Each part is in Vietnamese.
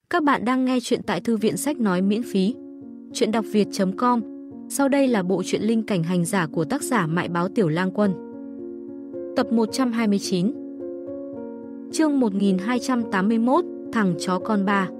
Các bạn đang nghe chuyện tại Thư viện Sách Nói miễn phí. Chuyện đọc việt.com. Sau đây là bộ truyện Linh Cảnh Hành Giả của tác giả Mại Báo Tiểu Lang Quân. Tập 129. Chương 1281, Thằng chó con ba.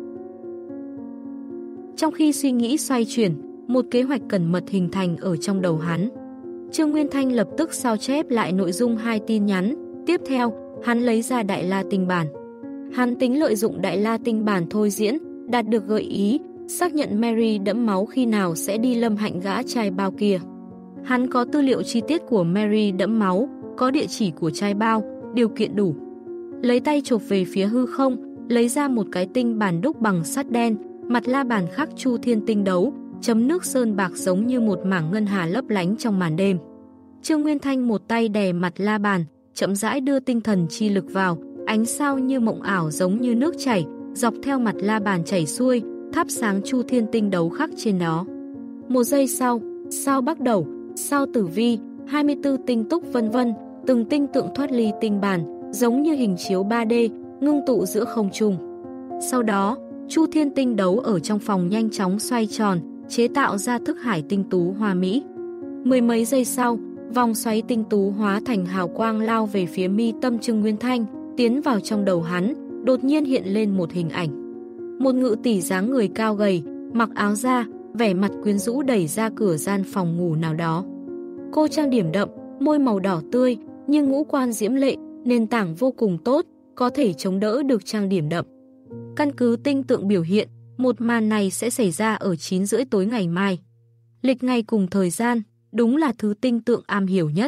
Trong khi suy nghĩ xoay chuyển, một kế hoạch cẩn mật hình thành ở trong đầu hắn. Trương Nguyên Thanh lập tức sao chép lại nội dung 2 tin nhắn. Tiếp theo, hắn lấy ra Đại La Tinh bản. Hắn tính lợi dụng Đại La Tinh bản thôi diễn, đạt được gợi ý, xác nhận Mary đẫm máu khi nào sẽ đi lâm hạnh gã trai bao kia. Hắn có tư liệu chi tiết của Mary đẫm máu, có địa chỉ của trai bao, điều kiện đủ. Lấy tay chộp về phía hư không, lấy ra một cái tinh bản đúc bằng sắt đen, mặt la bàn khắc Chu Thiên tinh đấu, chấm nước sơn bạc giống như một mảng ngân hà lấp lánh trong màn đêm. Trương Nguyên Thanh một tay đè mặt la bàn, chậm rãi đưa tinh thần chi lực vào, ánh sao như mộng ảo giống như nước chảy, dọc theo mặt la bàn chảy xuôi, thắp sáng Chu Thiên tinh đấu khắc trên đó. Một giây sau, sao Bắc Đầu, sao Tử Vi, 24 tinh túc vân vân, từng tinh tượng thoát ly tinh bản, giống như hình chiếu 3D, ngưng tụ giữa không trung. Sau đó, Chu Thiên tinh đấu ở trong phòng nhanh chóng xoay tròn, chế tạo ra thức hải tinh tú hoa mỹ. Mười mấy giây sau, vòng xoáy tinh tú hóa thành hào quang lao về phía mi tâm Trương Nguyên Thanh, tiến vào trong đầu hắn, đột nhiên hiện lên một hình ảnh. Một ngự tỷ dáng người cao gầy, mặc áo da, vẻ mặt quyến rũ đẩy ra cửa gian phòng ngủ nào đó. Cô trang điểm đậm, môi màu đỏ tươi, nhưng ngũ quan diễm lệ, nền tảng vô cùng tốt, có thể chống đỡ được trang điểm đậm. Căn cứ tinh tượng biểu hiện, một màn này sẽ xảy ra ở 9 rưỡi tối ngày mai. Lịch ngày cùng thời gian, đúng là thứ tinh tượng am hiểu nhất.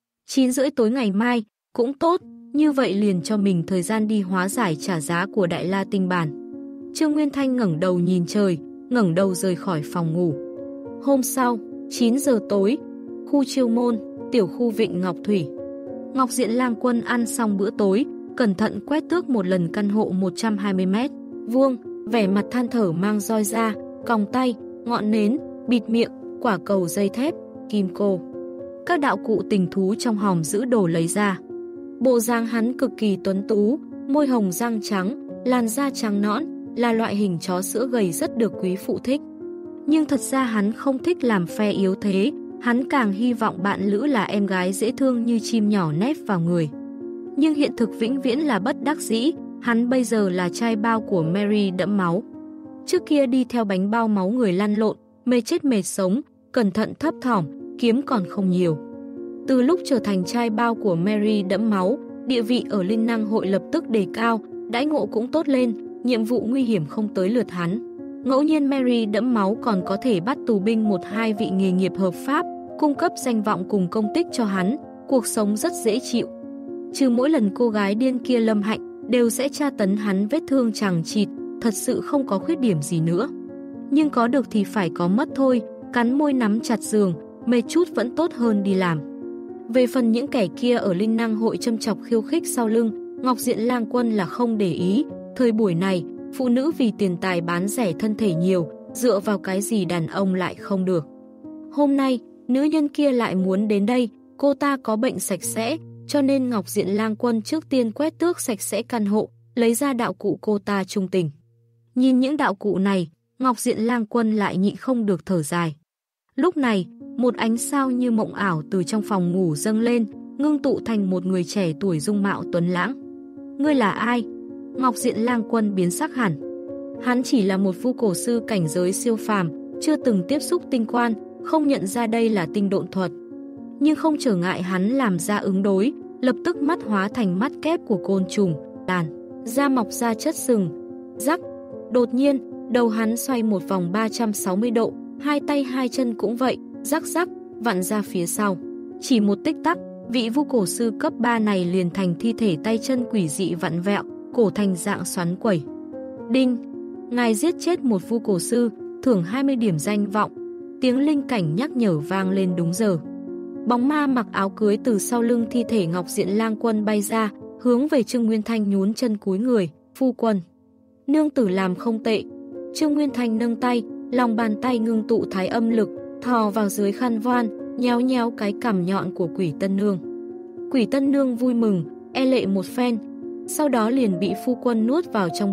9 rưỡi tối ngày mai, cũng tốt, như vậy liền cho mình thời gian đi hóa giải trả giá của Đại La Tinh bản. Trương Nguyên Thanh ngẩng đầu nhìn trời, ngẩng đầu rời khỏi phòng ngủ. Hôm sau, 9 giờ tối, khu Chiêu Môn, tiểu khu Vịnh Ngọc Thủy. Ngọc Diện Lang Quân ăn xong bữa tối, cẩn thận quét tước một lần căn hộ 120 mét vuông, vẻ mặt than thở mang roi ra, còng tay, ngọn nến, bịt miệng, quả cầu dây thép, kim cô. Các đạo cụ tình thú trong hòm giữ đồ lấy ra. Bộ dáng hắn cực kỳ tuấn tú, môi hồng răng trắng, làn da trắng nõn, là loại hình chó sữa gầy rất được quý phụ thích. Nhưng thật ra hắn không thích làm phe yếu thế, hắn càng hy vọng bạn lữ là em gái dễ thương như chim nhỏ nép vào người. Nhưng hiện thực vĩnh viễn là bất đắc dĩ, hắn bây giờ là trai bao của Mary đẫm máu. Trước kia đi theo bánh bao máu người lăn lộn, mệt chết mệt sống, cẩn thận thấp thỏm, kiếm còn không nhiều. Từ lúc trở thành trai bao của Mary đẫm máu, địa vị ở Linh Năng hội lập tức đề cao, đãi ngộ cũng tốt lên, nhiệm vụ nguy hiểm không tới lượt hắn. Ngẫu nhiên Mary đẫm máu còn có thể bắt tù binh 1-2 vị nghề nghiệp hợp pháp, cung cấp danh vọng cùng công tích cho hắn, cuộc sống rất dễ chịu. Trừ mỗi lần cô gái điên kia lâm hạnh, đều sẽ tra tấn hắn vết thương chằng chịt, thật sự không có khuyết điểm gì nữa. Nhưng có được thì phải có mất thôi, cắn môi nắm chặt giường, mệt chút vẫn tốt hơn đi làm. Về phần những kẻ kia ở Linh Năng hội châm chọc khiêu khích sau lưng, Ngọc Diện Lang Quân là không để ý. Thời buổi này, phụ nữ vì tiền tài bán rẻ thân thể nhiều, dựa vào cái gì đàn ông lại không được. Hôm nay, nữ nhân kia lại muốn đến đây, cô ta có bệnh sạch sẽ, cho nên Ngọc Diện Lang Quân trước tiên quét tước sạch sẽ căn hộ, lấy ra đạo cụ cô ta trung tình. Nhìn những đạo cụ này, Ngọc Diện Lang Quân lại nhịn không được thở dài. Lúc này, một ánh sao như mộng ảo từ trong phòng ngủ dâng lên, ngưng tụ thành một người trẻ tuổi dung mạo tuấn lãng. Ngươi là ai? Ngọc Diện Lang Quân biến sắc hẳn. Hắn chỉ là một vu cổ sư cảnh giới siêu phàm, chưa từng tiếp xúc tinh quan, không nhận ra đây là tinh độn thuật. Nhưng không trở ngại hắn làm ra ứng đối, lập tức mắt hóa thành mắt kép của côn trùng, đàn, da mọc ra chất sừng. Rắc, đột nhiên, đầu hắn xoay một vòng 360 độ, hai tay hai chân cũng vậy, rắc rắc, vặn ra phía sau. Chỉ một tích tắc, vị vu cổ sư cấp 3 này liền thành thi thể tay chân quỷ dị vặn vẹo, cổ thành dạng xoắn quẩy. Đinh, ngài giết chết một vu cổ sư, thưởng 20 điểm danh vọng. Tiếng linh cảnh nhắc nhở vang lên đúng giờ. Bóng ma mặc áo cưới từ sau lưng thi thể Ngọc Diện Lang Quân bay ra, hướng về Trương Nguyên Thanh nhún chân cúi người, phu quân. Nương tử làm không tệ. Trương Nguyên Thanh nâng tay, lòng bàn tay ngưng tụ thái âm lực, thò vào dưới khăn voan, nhéo nhéo cái cằm nhọn của Quỷ Tân Nương. Quỷ Tân Nương vui mừng, e lệ một phen, sau đó liền bị phu quân nuốt vào trong bụng,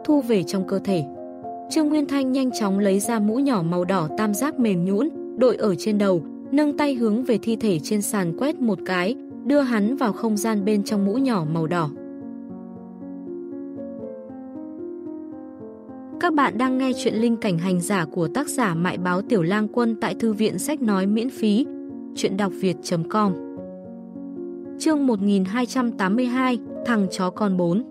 thu về trong cơ thể. Trương Nguyên Thanh nhanh chóng lấy ra mũ nhỏ màu đỏ tam giác mềm nhũn, đội ở trên đầu, nâng tay hướng về thi thể trên sàn quét một cái, đưa hắn vào không gian bên trong mũ nhỏ màu đỏ. Các bạn đang nghe chuyện Linh Cảnh Hành Giả của tác giả Mại Báo Tiểu Lang Quân tại thư viện sách nói miễn phí, truyệnđọcviet.com. Chương 1282, thằng chó con 4.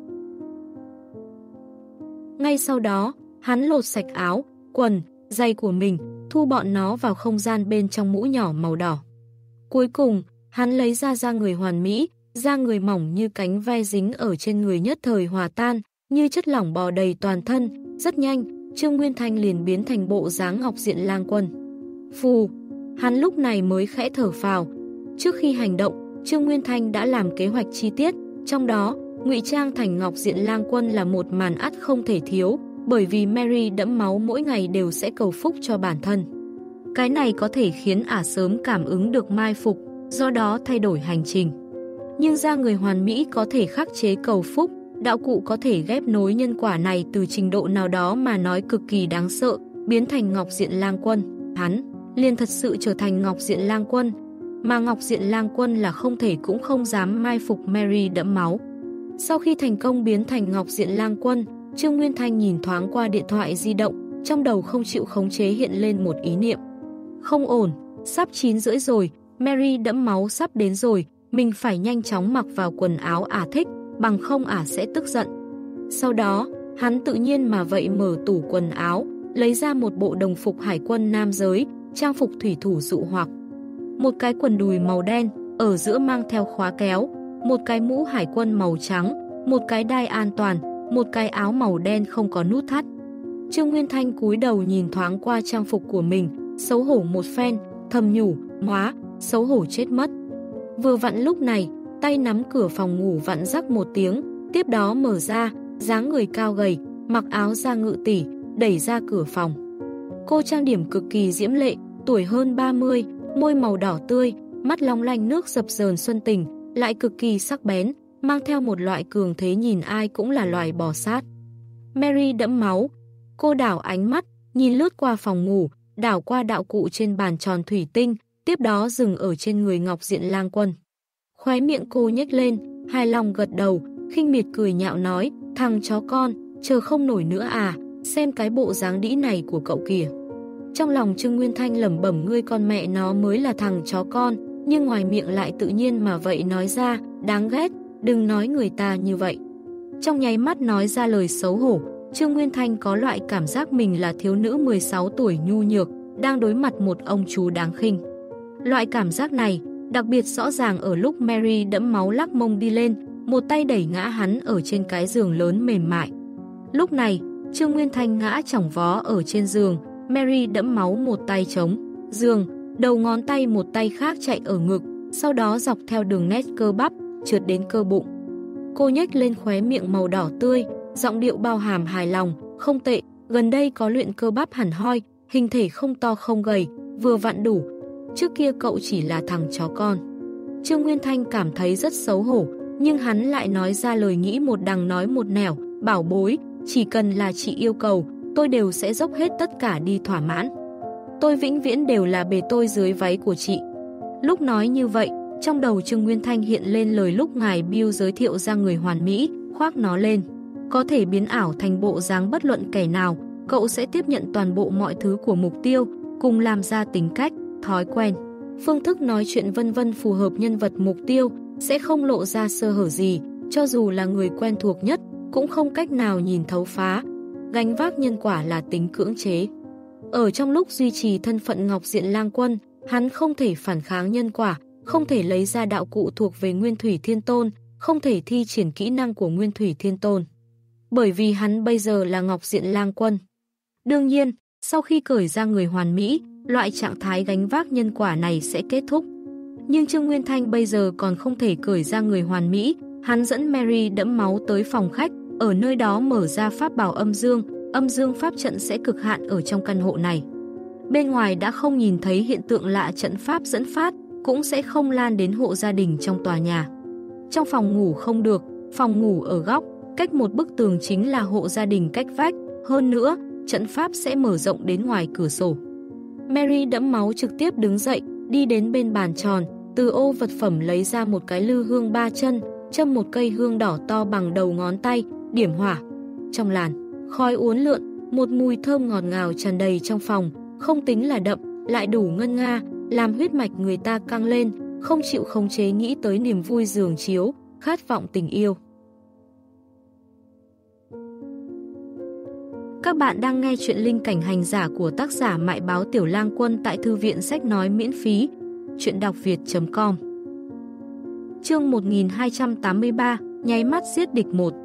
Ngay sau đó, hắn lột sạch áo, quần, giày của mình, thu bọn nó vào không gian bên trong mũ nhỏ màu đỏ. Cuối cùng, hắn lấy ra da người hoàn mỹ, da người mỏng như cánh ve dính ở trên người nhất thời hòa tan, như chất lỏng bò đầy toàn thân. Rất nhanh, Trương Nguyên Thanh liền biến thành bộ dáng Ngọc Diện Lang Quân. Phù, hắn lúc này mới khẽ thở phào. Trước khi hành động, Trương Nguyên Thanh đã làm kế hoạch chi tiết, trong đó, ngụy trang thành Ngọc Diện Lang Quân là một màn ắt không thể thiếu, bởi vì Mary đẫm máu mỗi ngày đều sẽ cầu phúc cho bản thân. Cái này có thể khiến ả sớm cảm ứng được mai phục, do đó thay đổi hành trình. Nhưng da người hoàn mỹ có thể khắc chế cầu phúc, đạo cụ có thể ghép nối nhân quả này từ trình độ nào đó mà nói cực kỳ đáng sợ, biến thành Ngọc Diện Lang Quân. Hắn liền thật sự trở thành Ngọc Diện Lang Quân, mà Ngọc Diện Lang Quân là không thể cũng không dám mai phục Mary đẫm máu. Sau khi thành công biến thành Ngọc Diện Lang Quân, Trương Nguyên Thanh nhìn thoáng qua điện thoại di động, trong đầu không chịu khống chế hiện lên một ý niệm. Không ổn, sắp 9:30 rồi, Mary đẫm máu sắp đến rồi, mình phải nhanh chóng mặc vào quần áo ả thích, bằng không ả sẽ tức giận. Sau đó, hắn tự nhiên mà vậy mở tủ quần áo, lấy ra một bộ đồng phục hải quân nam giới, trang phục thủy thủ dụ hoặc. Một cái quần đùi màu đen, ở giữa mang theo khóa kéo, một cái mũ hải quân màu trắng, một cái đai an toàn, một cái áo màu đen không có nút thắt. Trương Nguyên Thanh cúi đầu nhìn thoáng qua trang phục của mình, xấu hổ một phen, thầm nhủ, hóa, xấu hổ chết mất. Vừa vặn lúc này, tay nắm cửa phòng ngủ vặn rắc một tiếng, tiếp đó mở ra, dáng người cao gầy, mặc áo da ngự tỷ, đẩy ra cửa phòng. Cô trang điểm cực kỳ diễm lệ, tuổi hơn 30, môi màu đỏ tươi, mắt long lanh nước dập dờn xuân tình, lại cực kỳ sắc bén, mang theo một loại cường thế nhìn ai cũng là loài bò sát. Mary đẫm máu, cô đảo ánh mắt, nhìn lướt qua phòng ngủ, đảo qua đạo cụ trên bàn tròn thủy tinh, tiếp đó dừng ở trên người Ngọc Diện Lang Quân. Khóe miệng cô nhếch lên, hài lòng gật đầu, khinh miệt cười nhạo nói, thằng chó con, chờ không nổi nữa à, xem cái bộ dáng đĩ này của cậu kìa. Trong lòng Trương Nguyên Thanh lẩm bẩm ngươi con mẹ nó mới là thằng chó con, nhưng ngoài miệng lại tự nhiên mà vậy nói ra, đáng ghét, đừng nói người ta như vậy. Trong nháy mắt nói ra lời xấu hổ, Trương Nguyên Thanh có loại cảm giác mình là thiếu nữ 16 tuổi nhu nhược, đang đối mặt một ông chú đáng khinh. Loại cảm giác này, đặc biệt rõ ràng ở lúc Mary đẫm máu lắc mông đi lên, một tay đẩy ngã hắn ở trên cái giường lớn mềm mại. Lúc này, Trương Nguyên Thanh ngã chỏng vó ở trên giường, Mary đẫm máu một tay chống giường, đầu ngón tay một tay khác chạy ở ngực, sau đó dọc theo đường nét cơ bắp, trượt đến cơ bụng. Cô nhếch lên khóe miệng màu đỏ tươi, giọng điệu bao hàm hài lòng, không tệ, gần đây có luyện cơ bắp hẳn hoi, hình thể không to không gầy, vừa vặn đủ. Trước kia cậu chỉ là thằng chó con. Trương Nguyên Thanh cảm thấy rất xấu hổ, nhưng hắn lại nói ra lời nghĩ một đằng nói một nẻo, bảo bối, chỉ cần là chị yêu cầu, tôi đều sẽ dốc hết tất cả đi thỏa mãn. Tôi vĩnh viễn đều là bề tôi dưới váy của chị. Lúc nói như vậy, trong đầu Trương Nguyên Thanh hiện lên lời lúc ngài Bill giới thiệu ra người hoàn mỹ, khoác nó lên. Có thể biến ảo thành bộ dáng bất luận kẻ nào, cậu sẽ tiếp nhận toàn bộ mọi thứ của mục tiêu, cùng làm ra tính cách, thói quen, phương thức nói chuyện vân vân phù hợp nhân vật mục tiêu, sẽ không lộ ra sơ hở gì, cho dù là người quen thuộc nhất, cũng không cách nào nhìn thấu phá. Gánh vác nhân quả là tính cưỡng chế. Ở trong lúc duy trì thân phận Ngọc Diện Lang Quân, hắn không thể phản kháng nhân quả, không thể lấy ra đạo cụ thuộc về Nguyên Thủy Thiên Tôn, không thể thi triển kỹ năng của Nguyên Thủy Thiên Tôn. Bởi vì hắn bây giờ là Ngọc Diện Lang Quân. Đương nhiên, sau khi cởi ra người hoàn mỹ, loại trạng thái gánh vác nhân quả này sẽ kết thúc. Nhưng Trương Nguyên Thanh bây giờ còn không thể cởi ra người hoàn mỹ, hắn dẫn Mary đẫm máu tới phòng khách, ở nơi đó mở ra pháp bảo âm dương pháp trận sẽ cực hạn ở trong căn hộ này. Bên ngoài đã không nhìn thấy hiện tượng lạ trận pháp dẫn phát, cũng sẽ không lan đến hộ gia đình trong tòa nhà. Trong phòng ngủ không được, phòng ngủ ở góc, cách một bức tường chính là hộ gia đình cách vách, hơn nữa, trận pháp sẽ mở rộng đến ngoài cửa sổ. Mary đẫm máu trực tiếp đứng dậy, đi đến bên bàn tròn, từ ô vật phẩm lấy ra một cái lư hương 3 chân, châm một cây hương đỏ to bằng đầu ngón tay, điểm hỏa. Trong làn, khói uốn lượn, một mùi thơm ngọt ngào tràn đầy trong phòng, không tính là đậm, lại đủ ngân nga, làm huyết mạch người ta căng lên, không chịu khống chế nghĩ tới niềm vui giường chiếu, khát vọng tình yêu. Các bạn đang nghe chuyện linh cảnh hành giả của tác giả Mại Báo Tiểu Lang Quân tại thư viện sách nói miễn phí, chuyện đọc việt.com. Chương 1283, nháy mắt giết địch 1.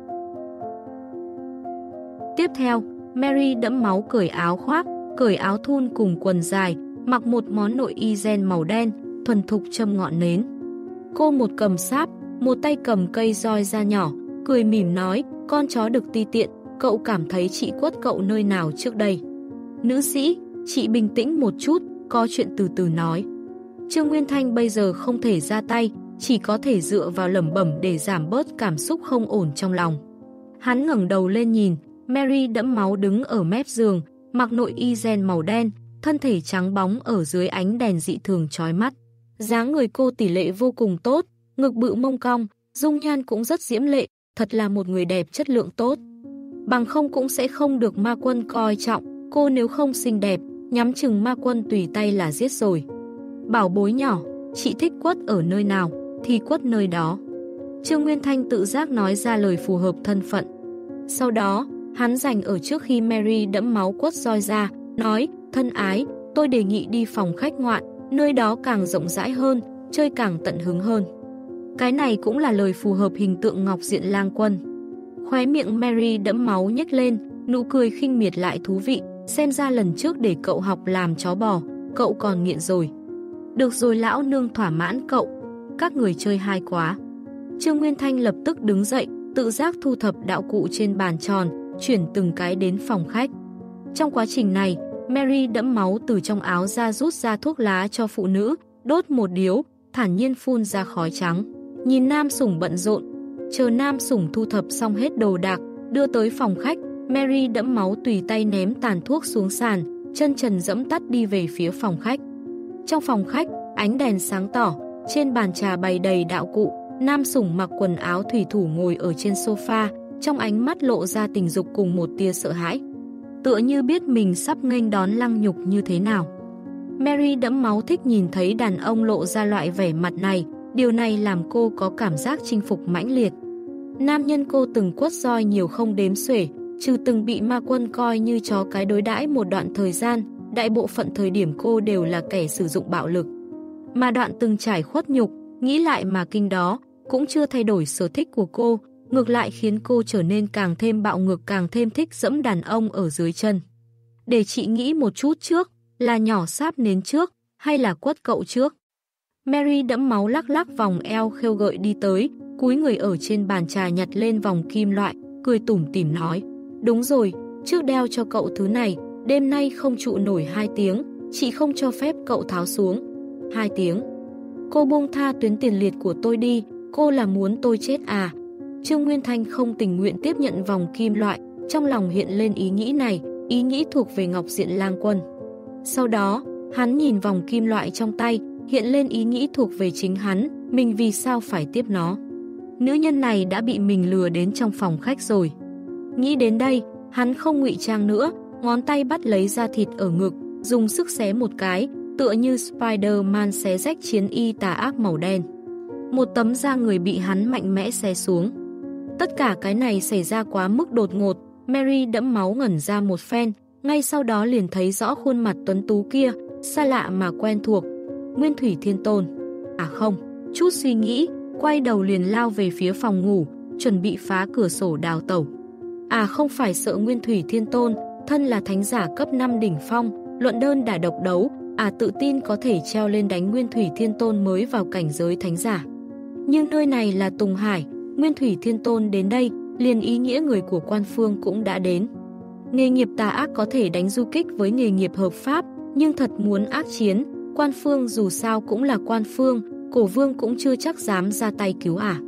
Tiếp theo, Mary đẫm máu cởi áo khoác, cởi áo thun cùng quần dài, mặc một món nội y ren màu đen, thuần thục châm ngọn nến. Cô một cầm sáp, một tay cầm cây roi da nhỏ, cười mỉm nói, con chó đực ti tiện, cậu cảm thấy chị quất cậu nơi nào trước đây? Nữ sĩ, chị bình tĩnh một chút, có chuyện từ từ nói. Trương Nguyên Thanh bây giờ không thể ra tay, chỉ có thể dựa vào lẩm bẩm để giảm bớt cảm xúc không ổn trong lòng. Hắn ngẩng đầu lên nhìn, Mary đẫm máu đứng ở mép giường, mặc nội y ren màu đen, thân thể trắng bóng ở dưới ánh đèn dị thường chói mắt. Dáng người cô tỷ lệ vô cùng tốt, ngực bự mông cong, dung nhan cũng rất diễm lệ, thật là một người đẹp chất lượng tốt. Bằng không cũng sẽ không được ma quân coi trọng, cô nếu không xinh đẹp, nhắm chừng ma quân tùy tay là giết rồi. Bảo bối nhỏ, chị thích quất ở nơi nào, thì quất nơi đó. Trương Nguyên Thanh tự giác nói ra lời phù hợp thân phận. Sau đó, hắn giành ở trước khi Mary đẫm máu quất roi ra, nói, thân ái, tôi đề nghị đi phòng khách ngoạn, nơi đó càng rộng rãi hơn, chơi càng tận hứng hơn. Cái này cũng là lời phù hợp hình tượng Ngọc Diện Lang Quân. Khóe miệng Mary đẫm máu nhếch lên, nụ cười khinh miệt lại thú vị, xem ra lần trước để cậu học làm chó bò, cậu còn nghiện rồi. Được rồi lão nương thỏa mãn cậu, các người chơi hay quá. Trương Nguyên Thanh lập tức đứng dậy, tự giác thu thập đạo cụ trên bàn tròn, chuyển từng cái đến phòng khách. Trong quá trình này, Mary đẫm máu từ trong áo ra rút ra thuốc lá cho phụ nữ, đốt một điếu, thản nhiên phun ra khói trắng. Nhìn nam sủng bận rộn, chờ nam sủng thu thập xong hết đồ đạc, đưa tới phòng khách, Mary đẫm máu tùy tay ném tàn thuốc xuống sàn, chân trần dẫm tắt đi về phía phòng khách. Trong phòng khách, ánh đèn sáng tỏ, trên bàn trà bày đầy đạo cụ, nam sủng mặc quần áo thủy thủ ngồi ở trên sofa, trong ánh mắt lộ ra tình dục cùng một tia sợ hãi. Tựa như biết mình sắp nghênh đón lăng nhục như thế nào. Mary đẫm máu thích nhìn thấy đàn ông lộ ra loại vẻ mặt này, điều này làm cô có cảm giác chinh phục mãnh liệt. Nam nhân cô từng quất roi nhiều không đếm xuể, trừ từng bị ma quân coi như chó cái đối đãi một đoạn thời gian, đại bộ phận thời điểm cô đều là kẻ sử dụng bạo lực. Mà đoạn từng trải khuất nhục, nghĩ lại mà kinh đó, cũng chưa thay đổi sở thích của cô, ngược lại khiến cô trở nên càng thêm bạo ngược, càng thêm thích dẫm đàn ông ở dưới chân. Để chị nghĩ một chút trước, là nhỏ sáp nến trước, hay là quất cậu trước? Mary đẫm máu lắc lắc vòng eo khêu gợi đi tới, cúi người ở trên bàn trà nhặt lên vòng kim loại, cười tủm tỉm nói. Đúng rồi, trước đeo cho cậu thứ này, đêm nay không trụ nổi 2 tiếng, chị không cho phép cậu tháo xuống. 2 tiếng. Cô buông tha tuyến tiền liệt của tôi đi, cô là muốn tôi chết à? Trương Nguyên Thanh không tình nguyện tiếp nhận vòng kim loại, trong lòng hiện lên ý nghĩ này, ý nghĩ thuộc về Ngọc Diện Lang Quân. Sau đó, hắn nhìn vòng kim loại trong tay, hiện lên ý nghĩ thuộc về chính hắn, mình vì sao phải tiếp nó. Nữ nhân này đã bị mình lừa đến trong phòng khách rồi. Nghĩ đến đây, hắn không ngụy trang nữa, ngón tay bắt lấy da thịt ở ngực, dùng sức xé một cái, tựa như Spider-Man xé rách chiến y tà ác màu đen. Một tấm da người bị hắn mạnh mẽ xé xuống. Tất cả cái này xảy ra quá mức đột ngột, Mary đẫm máu ngẩn ra một phen, ngay sau đó liền thấy rõ khuôn mặt tuấn tú kia, xa lạ mà quen thuộc. Nguyên Thủy Thiên Tôn. À không, chút suy nghĩ, quay đầu liền lao về phía phòng ngủ, chuẩn bị phá cửa sổ đào tẩu. À không phải sợ Nguyên Thủy Thiên Tôn, thân là thánh giả cấp 5 đỉnh phong, luận đơn đả độc đấu, tự tin có thể treo lên đánh Nguyên Thủy Thiên Tôn mới vào cảnh giới thánh giả. Nhưng nơi này là Tùng Hải, Nguyên Thủy Thiên Tôn đến đây, liền ý nghĩa người của Quan Phương cũng đã đến. Nghề nghiệp tà ác có thể đánh du kích với nghề nghiệp hợp pháp, nhưng thật muốn ác chiến, Quan Phương dù sao cũng là Quan Phương, Cổ Vương cũng chưa chắc dám ra tay cứu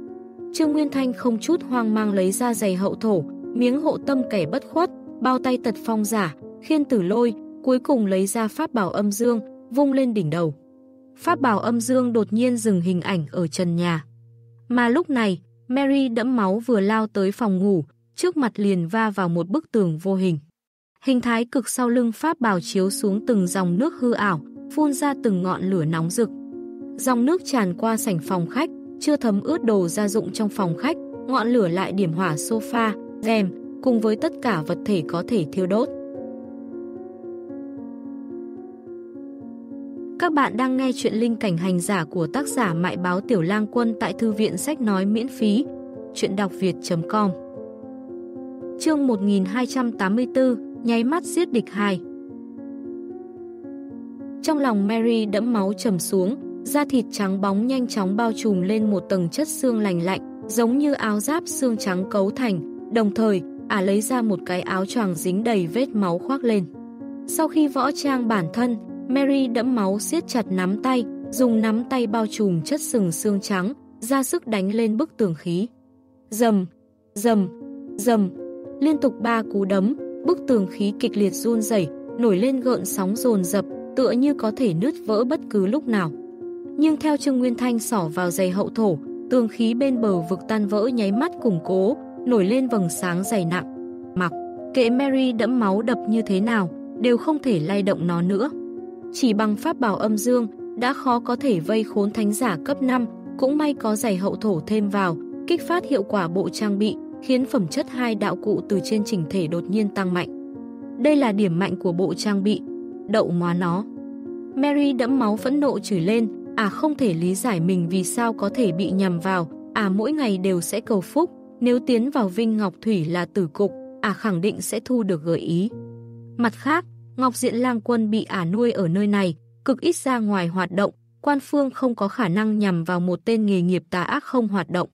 Trương Nguyên Thanh không chút hoang mang lấy ra giày hậu thổ, miếng hộ tâm kẻ bất khuất, bao tay tật phong giả, khiên tử lôi, cuối cùng lấy ra pháp bảo âm dương, vung lên đỉnh đầu. Pháp bảo âm dương đột nhiên dừng hình ảnh ở trần nhà. Mà lúc này, Mary đẫm máu vừa lao tới phòng ngủ, trước mặt liền va vào một bức tường vô hình. Hình thái cực sau lưng pháp bảo chiếu xuống từng dòng nước hư ảo, phun ra từng ngọn lửa nóng rực. Dòng nước tràn qua sảnh phòng khách, chưa thấm ướt đồ gia dụng trong phòng khách, ngọn lửa lại điểm hỏa sofa, rèm, cùng với tất cả vật thể có thể thiêu đốt. Các bạn đang nghe chuyện linh cảnh hành giả của tác giả Mại Báo Tiểu Lang Quân tại Thư viện Sách Nói miễn phí. Chuyện đọc việt.com. Chương 1284, nháy mắt giết địch 2. Trong lòng Mary đẫm máu trầm xuống, da thịt trắng bóng nhanh chóng bao trùm lên một tầng chất xương lành lạnh, giống như áo giáp xương trắng cấu thành, đồng thời, lấy ra một cái áo choàng dính đầy vết máu khoác lên. Sau khi võ trang bản thân, Mary đẫm máu siết chặt nắm tay, dùng nắm tay bao trùm chất sừng xương trắng, ra sức đánh lên bức tường khí. Rầm, rầm, rầm, liên tục 3 cú đấm, bức tường khí kịch liệt run rẩy, nổi lên gợn sóng dồn dập, tựa như có thể nứt vỡ bất cứ lúc nào. Nhưng theo Trương Nguyên Thanh xỏ vào giày hậu thổ, tường khí bên bờ vực tan vỡ nháy mắt củng cố, nổi lên vầng sáng dày nặng. Mặc kệ Mary đẫm máu đập như thế nào, đều không thể lay động nó nữa. Chỉ bằng pháp bảo âm dương, đã khó có thể vây khốn thánh giả cấp 5, cũng may có giày hậu thổ thêm vào, kích phát hiệu quả bộ trang bị, khiến phẩm chất 2 đạo cụ từ trên chỉnh thể đột nhiên tăng mạnh. Đây là điểm mạnh của bộ trang bị, đậu móa nó. Mary đẫm máu phẫn nộ chửi lên, không thể lý giải mình vì sao có thể bị nhầm vào, mỗi ngày đều sẽ cầu phúc, nếu tiến vào Vinh Ngọc Thủy là tử cục, khẳng định sẽ thu được gợi ý. Mặt khác, Ngọc Diện Lang Quân bị nuôi ở nơi này, cực ít ra ngoài hoạt động, quan phương không có khả năng nhằm vào một tên nghề nghiệp tà ác không hoạt động.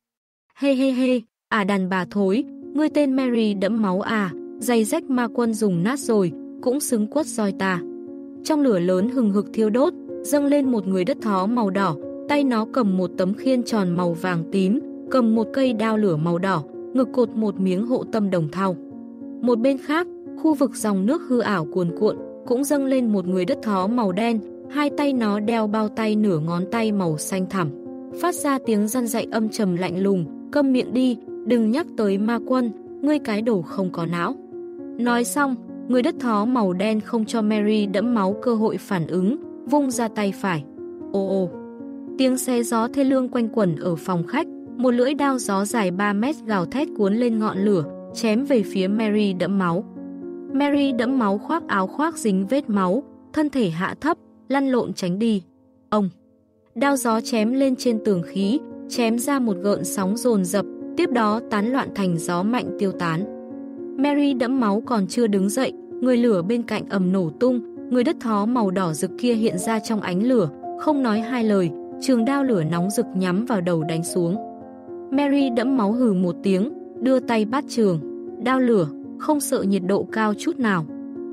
Hê, đàn bà thối, ngươi tên Mary đẫm máu giày rách ma quân dùng nát rồi, cũng xứng quất roi ta. Trong lửa lớn hừng hực thiêu đốt, dâng lên một người đất thó màu đỏ, tay nó cầm một tấm khiên tròn màu vàng tím, cầm một cây đao lửa màu đỏ, ngực cột một miếng hộ tâm đồng thau. Một bên khác, khu vực dòng nước hư ảo cuồn cuộn, cũng dâng lên một người đất thó màu đen, hai tay nó đeo bao tay nửa ngón tay màu xanh thẳm. Phát ra tiếng răn dạy âm trầm lạnh lùng, câm miệng đi, đừng nhắc tới ma quân, ngươi cái đồ không có não. Nói xong, người đất thó màu đen không cho Mary đẫm máu cơ hội phản ứng, vung ra tay phải. Ồ, tiếng xé gió thê lương quanh quẩn ở phòng khách, một lưỡi đao gió dài 3 mét gào thét cuốn lên ngọn lửa, chém về phía Mary đẫm máu. Mary đẫm máu khoác áo khoác dính vết máu, thân thể hạ thấp, lăn lộn tránh đi. Ông! Đao gió chém lên trên tường khí, chém ra một gợn sóng dồn dập, tiếp đó tán loạn thành gió mạnh tiêu tán. Mary đẫm máu còn chưa đứng dậy, người lửa bên cạnh ầm nổ tung, người đất thó màu đỏ rực kia hiện ra trong ánh lửa, không nói hai lời, trường đao lửa nóng rực nhắm vào đầu đánh xuống. Mary đẫm máu hừ một tiếng, đưa tay bắt trường đao lửa, không sợ nhiệt độ cao chút nào.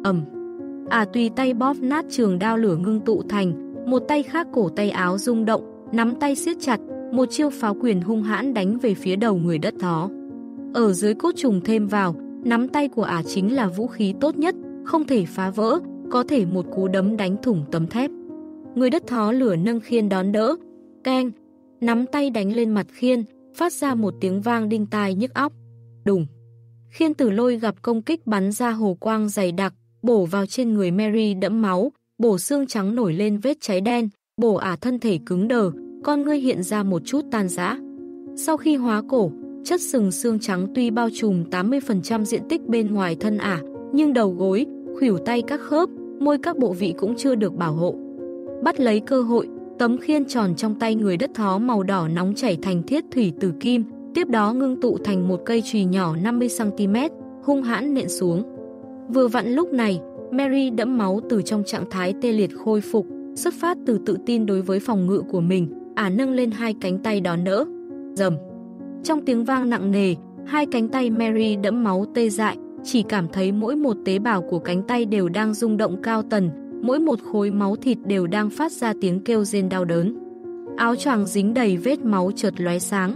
Tùy tay bóp nát trường đao lửa ngưng tụ thành, một tay khác cổ tay áo rung động, nắm tay siết chặt, một chiêu pháo quyền hung hãn đánh về phía đầu người đất thó. Ở dưới cốt trùng thêm vào, nắm tay của chính là vũ khí tốt nhất, không thể phá vỡ, có thể một cú đấm đánh thủng tấm thép. Người đất thó lửa nâng khiên đón đỡ, keng, nắm tay đánh lên mặt khiên, phát ra một tiếng vang đinh tai nhức óc. Đùng. Khiên tử lôi gặp công kích bắn ra hồ quang dày đặc, bổ vào trên người Mary đẫm máu, bổ xương trắng nổi lên vết cháy đen, bổ thân thể cứng đờ, con ngươi hiện ra một chút tan rã. Sau khi hóa cổ, chất sừng xương trắng tuy bao trùm 80% diện tích bên ngoài thân nhưng đầu gối, khuỷu tay các khớp, môi các bộ vị cũng chưa được bảo hộ. Bắt lấy cơ hội, tấm khiên tròn trong tay người đất thó màu đỏ nóng chảy thành thiết thủy tử kim, tiếp đó ngưng tụ thành một cây chùy nhỏ 50cm, hung hãn nện xuống. Vừa vặn lúc này, Mary đẫm máu từ trong trạng thái tê liệt khôi phục, xuất phát từ tự tin đối với phòng ngự của mình, nâng lên hai cánh tay đón đỡ. Rầm. Trong tiếng vang nặng nề, hai cánh tay Mary đẫm máu tê dại, chỉ cảm thấy mỗi một tế bào của cánh tay đều đang rung động cao tần, mỗi một khối máu thịt đều đang phát ra tiếng kêu rên đau đớn. Áo choàng dính đầy vết máu chợt lóe sáng.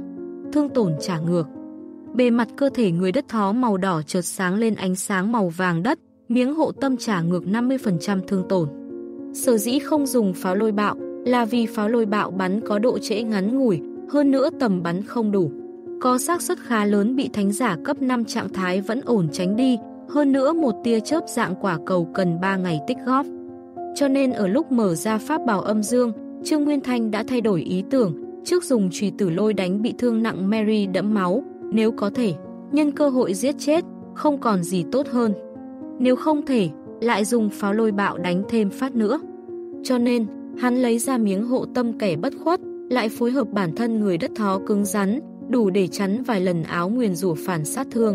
thương tổn trả ngược. Bề mặt cơ thể người đất thó màu đỏ chợt sáng lên ánh sáng màu vàng đất, miếng hộ tâm trả ngược 50% thương tổn. Sở dĩ không dùng pháo lôi bạo là vì pháo lôi bạo bắn có độ trễ ngắn ngủi, hơn nữa tầm bắn không đủ. Có xác suất khá lớn bị thánh giả cấp 5 trạng thái vẫn ổn tránh đi, hơn nữa một tia chớp dạng quả cầu cần 3 ngày tích góp. Cho nên ở lúc mở ra pháp bảo âm dương, Trương Nguyên Thanh đã thay đổi ý tưởng, trước dùng chùy tử lôi đánh bị thương nặng Mary đẫm máu, nếu có thể, nhân cơ hội giết chết, không còn gì tốt hơn. Nếu không thể, lại dùng pháo lôi bạo đánh thêm phát nữa. Cho nên, hắn lấy ra miếng hộ tâm kẻ bất khuất, lại phối hợp bản thân người đất thó cứng rắn, đủ để chắn vài lần áo nguyền rủa phản sát thương.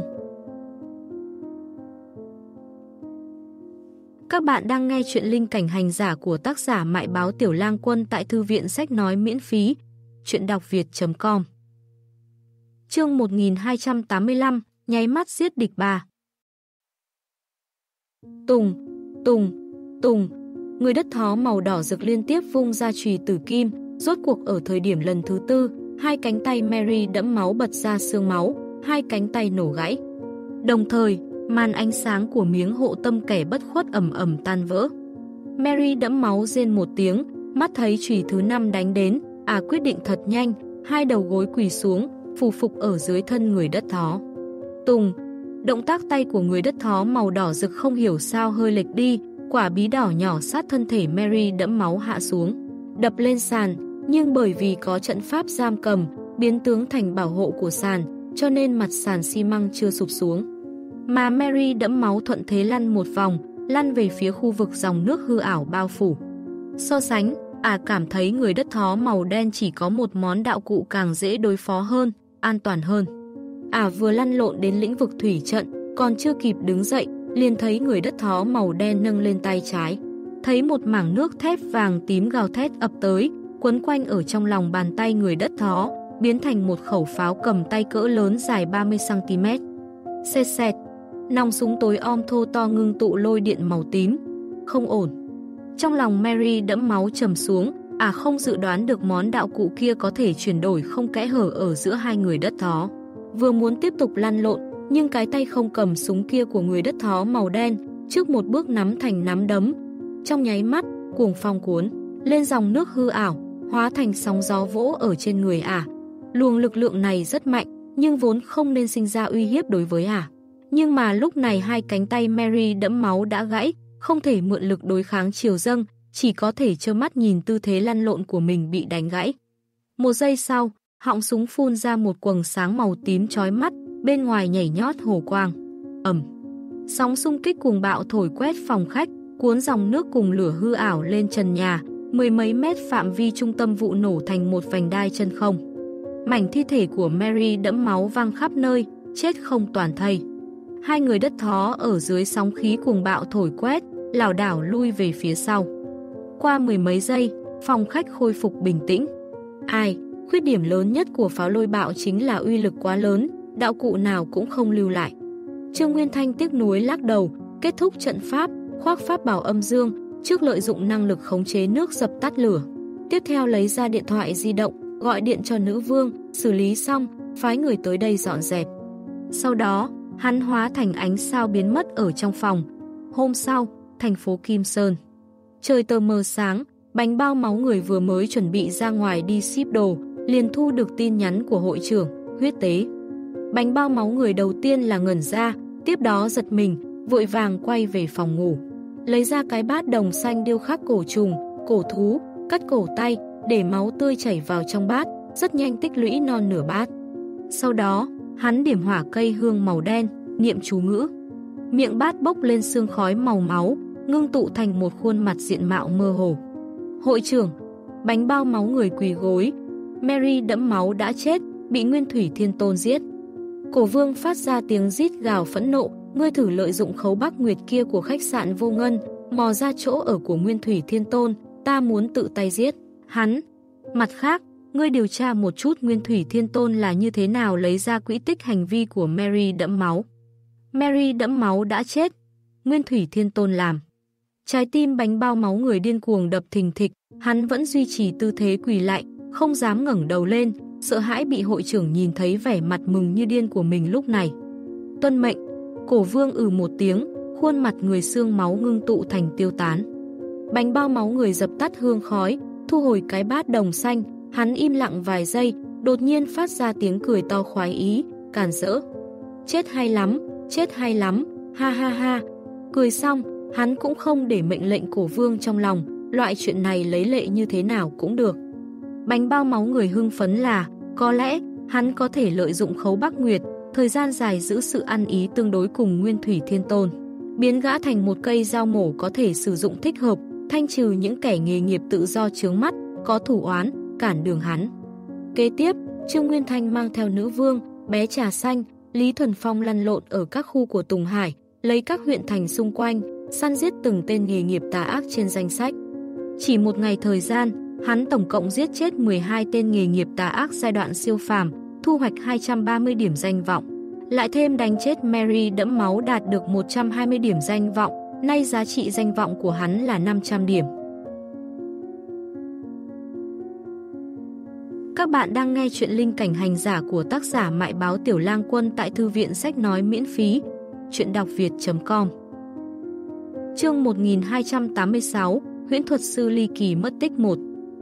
Các bạn đang nghe chuyện Linh Cảnh Hành Giả của tác giả Mại Báo Tiểu Lang Quân tại Thư viện Sách Nói miễn phí, chuyện đọc việt.com. Chương 1285, nháy mắt giết địch 3. Tùng, tùng, tùng, người đất thó màu đỏ rực liên tiếp vung ra chùy tử kim, rốt cuộc ở thời điểm lần thứ tư, hai cánh tay Mary đẫm máu bật ra xương máu, hai cánh tay nổ gãy. Đồng thời, màn ánh sáng của miếng hộ tâm kẻ bất khuất ầm ầm tan vỡ. Mary đẫm máu rên một tiếng, mắt thấy chùy thứ 5 đánh đến, quyết định thật nhanh, hai đầu gối quỳ xuống, phù phục ở dưới thân người đất thó. Tùng, động tác tay của người đất thó màu đỏ rực không hiểu sao hơi lệch đi, quả bí đỏ nhỏ sát thân thể Mary đẫm máu hạ xuống, đập lên sàn, nhưng bởi vì có trận pháp giam cầm, biến tướng thành bảo hộ của sàn, cho nên mặt sàn xi măng chưa sụp xuống. Mà Mary đẫm máu thuận thế lăn một vòng, lăn về phía khu vực dòng nước hư ảo bao phủ. So sánh, cảm thấy người đất thó màu đen chỉ có một món đạo cụ càng dễ đối phó hơn, an toàn hơn. Vừa lăn lộn đến lĩnh vực thủy trận, còn chưa kịp đứng dậy, liền thấy người đất thó màu đen nâng lên tay trái. Thấy một mảng nước thép vàng tím gào thét ập tới, quấn quanh ở trong lòng bàn tay người đất thó, biến thành một khẩu pháo cầm tay cỡ lớn dài 30cm. Xẹt xẹt, nòng súng tối om thô to ngưng tụ lôi điện màu tím. Không ổn. Trong lòng Mary đẫm máu trầm xuống, không dự đoán được món đạo cụ kia có thể chuyển đổi không kẽ hở ở giữa hai người đất thó. Vừa muốn tiếp tục lăn lộn, nhưng cái tay không cầm súng kia của người đất thó màu đen, trước một bước nắm thành nắm đấm. Trong nháy mắt, cuồng phong cuốn lên dòng nước hư ảo, hóa thành sóng gió vỗ ở trên người Luồng lực lượng này rất mạnh, nhưng vốn không nên sinh ra uy hiếp đối với Nhưng mà lúc này hai cánh tay Mary đẫm máu đã gãy, không thể mượn lực đối kháng chiều dâng, chỉ có thể trơ mắt nhìn tư thế lăn lộn của mình bị đánh gãy. Một giây sau, họng súng phun ra một quầng sáng màu tím chói mắt, bên ngoài nhảy nhót hồ quang. Ầm. Sóng xung kích cuồng bạo thổi quét phòng khách, cuốn dòng nước cùng lửa hư ảo lên trần nhà, mười mấy mét phạm vi trung tâm vụ nổ thành một vành đai chân không. Mảnh thi thể của Mary đẫm máu văng khắp nơi, chết không toàn thây. Hai người đất thó ở dưới sóng khí cuồng bạo thổi quét, lảo đảo lui về phía sau. Qua mười mấy giây, phòng khách khôi phục bình tĩnh. Khuyết điểm lớn nhất của pháo lôi bạo chính là uy lực quá lớn, đạo cụ nào cũng không lưu lại. Trương Nguyên Thanh tiếc nuối lắc đầu, kết thúc trận pháp, khoác pháp bảo âm dương, trước lợi dụng năng lực khống chế nước dập tắt lửa. Tiếp theo lấy ra điện thoại di động, gọi điện cho nữ vương, xử lý xong, phái người tới đây dọn dẹp. Sau đó, hắn hóa thành ánh sao biến mất ở trong phòng. Hôm sau, thành phố Kim Sơn. Trời tờ mờ sáng, bánh bao máu người vừa mới chuẩn bị ra ngoài đi ship đồ, liền thu được tin nhắn của hội trưởng, huyết tế. Bánh bao máu người đầu tiên là ngẩn ra, tiếp đó giật mình, vội vàng quay về phòng ngủ. Lấy ra cái bát đồng xanh điêu khắc cổ trùng, cổ thú, cắt cổ tay, để máu tươi chảy vào trong bát, rất nhanh tích lũy non nửa bát. Sau đó, hắn điểm hỏa cây hương màu đen, niệm chú ngữ. Miệng bát bốc lên sương khói màu máu, ngưng tụ thành một khuôn mặt diện mạo mơ hồ. Hội trưởng, bánh bao máu người quỳ gối. Mary đẫm máu đã chết, bị Nguyên Thủy Thiên Tôn giết. Cổ vương phát ra tiếng rít gào phẫn nộ, ngươi thử lợi dụng khấu Bắc Nguyệt kia của khách sạn Vô Ngân, mò ra chỗ ở của Nguyên Thủy Thiên Tôn, ta muốn tự tay giết hắn. Mặt khác, ngươi điều tra một chút Nguyên Thủy Thiên Tôn là như thế nào lấy ra quỹ tích hành vi của Mary đẫm máu. Mary đẫm máu đã chết, Nguyên Thủy Thiên Tôn làm. Trái tim bánh bao máu người điên cuồng đập thình thịch, hắn vẫn duy trì tư thế quỳ lạy, không dám ngẩng đầu lên, sợ hãi bị hội trưởng nhìn thấy vẻ mặt mừng như điên của mình lúc này. Tuân mệnh, Cổ Vương một tiếng, khuôn mặt người xương máu ngưng tụ thành tiêu tán. Bánh bao máu người dập tắt hương khói, thu hồi cái bát đồng xanh, hắn im lặng vài giây, đột nhiên phát ra tiếng cười to khoái ý, càn rỡ. Chết hay lắm, ha ha ha. Cười xong, hắn cũng không để mệnh lệnh Cổ Vương trong lòng, loại chuyện này lấy lệ như thế nào cũng được. Bánh bao máu người hưng phấn là, có lẽ, hắn có thể lợi dụng Khấu Bắc Nguyệt, thời gian dài giữ sự ăn ý tương đối cùng Nguyên Thủy Thiên Tôn, biến gã thành một cây dao mổ có thể sử dụng thích hợp, thanh trừ những kẻ nghề nghiệp tự do chướng mắt, có thủ oán, cản đường hắn. Kế tiếp, Trương Nguyên Thanh mang theo Nữ Vương, bé Trà Xanh, Lý Thuần Phong lăn lộn ở các khu của Tùng Hải, lấy các huyện thành xung quanh, săn giết từng tên nghề nghiệp tà ác trên danh sách. Chỉ một ngày thời gian, hắn tổng cộng giết chết 12 tên nghề nghiệp tà ác giai đoạn siêu phàm, thu hoạch 230 điểm danh vọng. Lại thêm đánh chết Mary đẫm máu đạt được 120 điểm danh vọng, nay giá trị danh vọng của hắn là 500 điểm. Các bạn đang nghe chuyện Linh Cảnh Hành Giả của tác giả Mại Báo Tiểu Lang Quân tại Thư viện Sách Nói miễn phí, chuyện đọc việt.com. Chương 1286, Huyễn thuật sư ly kỳ mất tích 1.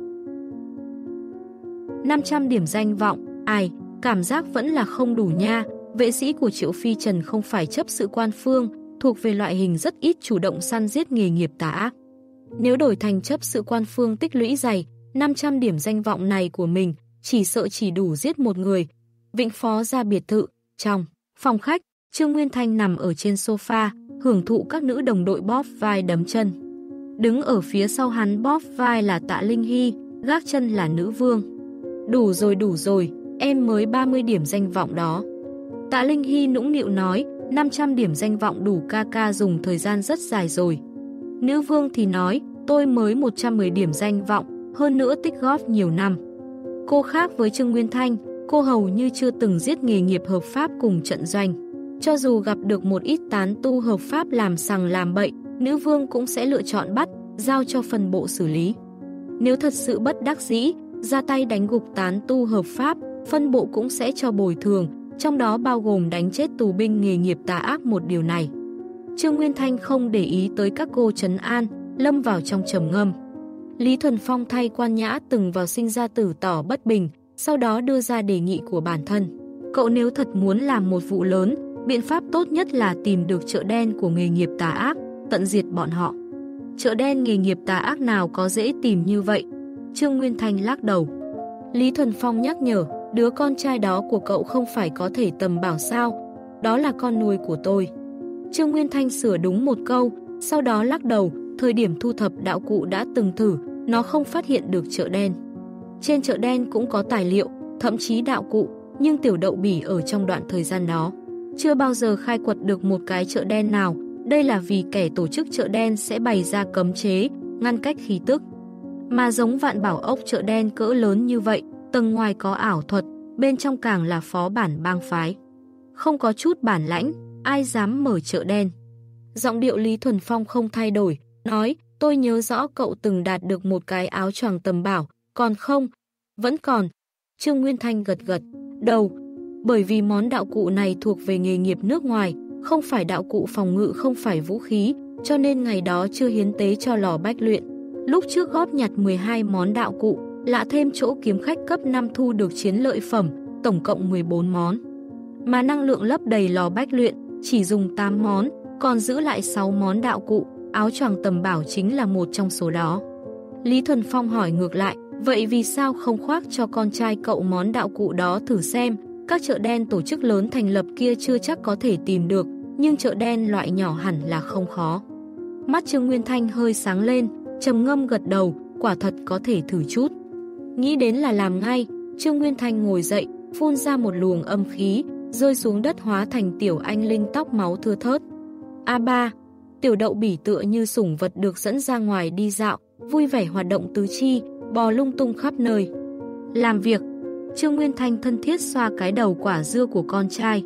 500 điểm danh vọng, ai, cảm giác vẫn là không đủ nha. Vệ sĩ của Triệu Phi Trần không phải chấp sự quan phương, thuộc về loại hình rất ít chủ động săn giết nghề nghiệp tà ác. Nếu đổi thành chấp sự quan phương tích lũy dày, 500 điểm danh vọng này của mình chỉ sợ chỉ đủ giết một người. Vĩnh Phó ra biệt thự, trong phòng khách, Trương Nguyên Thanh nằm ở trên sofa, hưởng thụ các nữ đồng đội bóp vai đấm chân. Đứng ở phía sau hắn bóp vai là Tạ Linh Hy, gác chân là Nữ Vương. Đủ rồi, em mới 30 điểm danh vọng đó. Tạ Linh Hy nũng nịu nói, 500 điểm danh vọng đủ ca dùng thời gian rất dài rồi. Nữ Vương thì nói, tôi mới 110 điểm danh vọng, hơn nữa tích góp nhiều năm. Cô khác với Trương Nguyên Thanh, cô hầu như chưa từng giết nghề nghiệp hợp pháp cùng trận doanh. Cho dù gặp được một ít tán tu hợp pháp làm sằng làm bậy, Nữ Vương cũng sẽ lựa chọn bắt, giao cho phân bộ xử lý. Nếu thật sự bất đắc dĩ, ra tay đánh gục tán tu hợp pháp, phân bộ cũng sẽ cho bồi thường, trong đó bao gồm đánh chết tù binh nghề nghiệp tà ác một điều này. Trương Nguyên Thanh không để ý tới các cô trấn an, lâm vào trong trầm ngâm. Lý Thuần Phong thay Quan Nhã từng vào sinh ra tử tỏ bất bình, sau đó đưa ra đề nghị của bản thân. Cậu nếu thật muốn làm một vụ lớn, biện pháp tốt nhất là tìm được chợ đen của nghề nghiệp tà ác, tận diệt bọn họ. Chợ đen nghề nghiệp tà ác nào có dễ tìm như vậy? Trương Nguyên Thanh lắc đầu. Lý Thuần Phong nhắc nhở, đứa con trai đó của cậu không phải có thể tầm bảo sao, đó là con nuôi của tôi. Trương Nguyên Thanh sửa đúng một câu, sau đó lắc đầu, thời điểm thu thập đạo cụ đã từng thử, nó không phát hiện được chợ đen. Trên chợ đen cũng có tài liệu, thậm chí đạo cụ, nhưng Tiểu Đậu Bỉ ở trong đoạn thời gian đó chưa bao giờ khai quật được một cái chợ đen nào. Đây là vì kẻ tổ chức chợ đen sẽ bày ra cấm chế, ngăn cách khí tức. Mà giống Vạn Bảo ốc chợ đen cỡ lớn như vậy, tầng ngoài có ảo thuật, bên trong càng là phó bản bang phái. Không có chút bản lãnh, ai dám mở chợ đen. Giọng điệu Lý Thuần Phong không thay đổi, nói, tôi nhớ rõ cậu từng đạt được một cái áo choàng tầm bảo, còn không? Vẫn còn. Trương Nguyên Thanh gật gật đầu, bởi vì món đạo cụ này thuộc về nghề nghiệp nước ngoài, không phải đạo cụ phòng ngự, không phải vũ khí, cho nên ngày đó chưa hiến tế cho lò bách luyện. Lúc trước góp nhặt 12 món đạo cụ, lạ thêm chỗ kiếm khách cấp 5 thu được chiến lợi phẩm, tổng cộng 14 món. Mà năng lượng lấp đầy lò bách luyện, chỉ dùng 8 món, còn giữ lại 6 món đạo cụ, áo choàng tầm bảo chính là một trong số đó. Lý Thuần Phong hỏi ngược lại, vậy vì sao không khoác cho con trai cậu món đạo cụ đó thử xem? Các chợ đen tổ chức lớn thành lập kia chưa chắc có thể tìm được, nhưng chợ đen loại nhỏ hẳn là không khó. Mắt Trương Nguyên Thanh hơi sáng lên, trầm ngâm gật đầu, quả thật có thể thử chút. Nghĩ đến là làm ngay, Trương Nguyên Thanh ngồi dậy, phun ra một luồng âm khí, rơi xuống đất hóa thành tiểu anh linh tóc máu thưa thớt. A3, Tiểu Đậu Bỉ tựa như sủng vật được dẫn ra ngoài đi dạo, vui vẻ hoạt động tứ chi, bò lung tung khắp nơi. Làm việc, Trương Nguyên Thanh thân thiết xoa cái đầu quả dưa của con trai.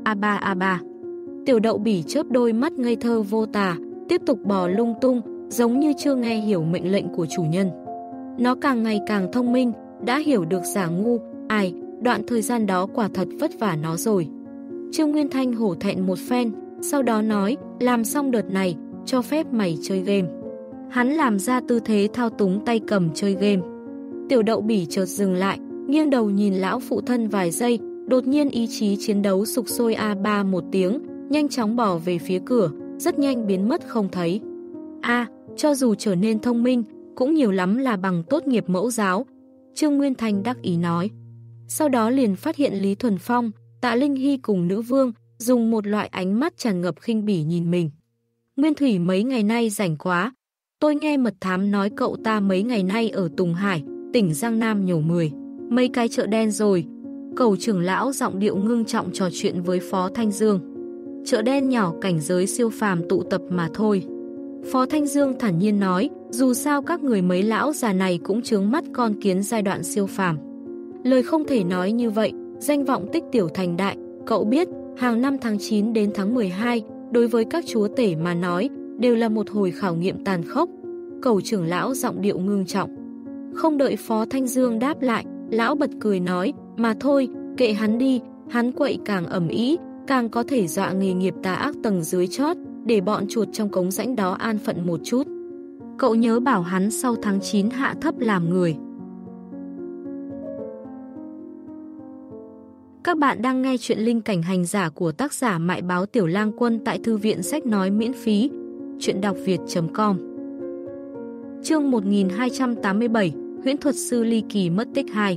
A3. Tiểu Đậu Bỉ chớp đôi mắt ngây thơ vô tà, tiếp tục bò lung tung, giống như chưa nghe hiểu mệnh lệnh của chủ nhân. Nó càng ngày càng thông minh, đã hiểu được giả ngu, ai, đoạn thời gian đó quả thật vất vả nó rồi. Trương Nguyên Thanh hổ thẹn một phen, sau đó nói, làm xong đợt này, cho phép mày chơi game. Hắn làm ra tư thế thao túng tay cầm chơi game. Tiểu Đậu Bỉ chợt dừng lại, nghiêng đầu nhìn lão phụ thân vài giây, đột nhiên ý chí chiến đấu sục sôi A3 một tiếng, nhanh chóng bỏ về phía cửa, rất nhanh biến mất không thấy. Cho dù trở nên thông minh, cũng nhiều lắm là bằng tốt nghiệp mẫu giáo, Trương Nguyên Thanh đắc ý nói. Sau đó liền phát hiện Lý Thuần Phong, Tạ Linh Hy cùng nữ vương, dùng một loại ánh mắt tràn ngập khinh bỉ nhìn mình. Nguyên Thủy mấy ngày nay rảnh quá. Tôi nghe mật thám nói cậu ta mấy ngày nay ở Tùng Hải, tỉnh Giang Nam nhổ mấy cái chợ đen rồi. Cẩu trưởng lão giọng điệu ngưng trọng trò chuyện với Phó Thanh Dương. Chợ đen nhỏ cảnh giới siêu phàm tụ tập mà thôi. Phó Thanh Dương thản nhiên nói, dù sao các người mấy lão già này cũng chướng mắt con kiến giai đoạn siêu phàm. Lời không thể nói như vậy, danh vọng tích tiểu thành đại, cậu biết, hàng năm tháng 9 đến tháng 12, đối với các chúa tể mà nói, đều là một hồi khảo nghiệm tàn khốc. Cẩu trưởng lão giọng điệu ngưng trọng. Không đợi Phó Thanh Dương đáp lại, lão bật cười nói, mà thôi, kệ hắn đi, hắn quậy càng ầm ĩ, càng có thể dọa nghề nghiệp tà ác tầng dưới chót, để bọn chuột trong cống rãnh đó an phận một chút. Cậu nhớ bảo hắn sau tháng 9 hạ thấp làm người. Các bạn đang nghe chuyện Linh Cảnh Hành Giả của tác giả Mại Báo Tiểu Lang Quân tại Thư viện Sách Nói miễn phí. Chuyện đọc việt.com. Chương 1287, Huyễn thuật sư ly kỳ mất tích 2.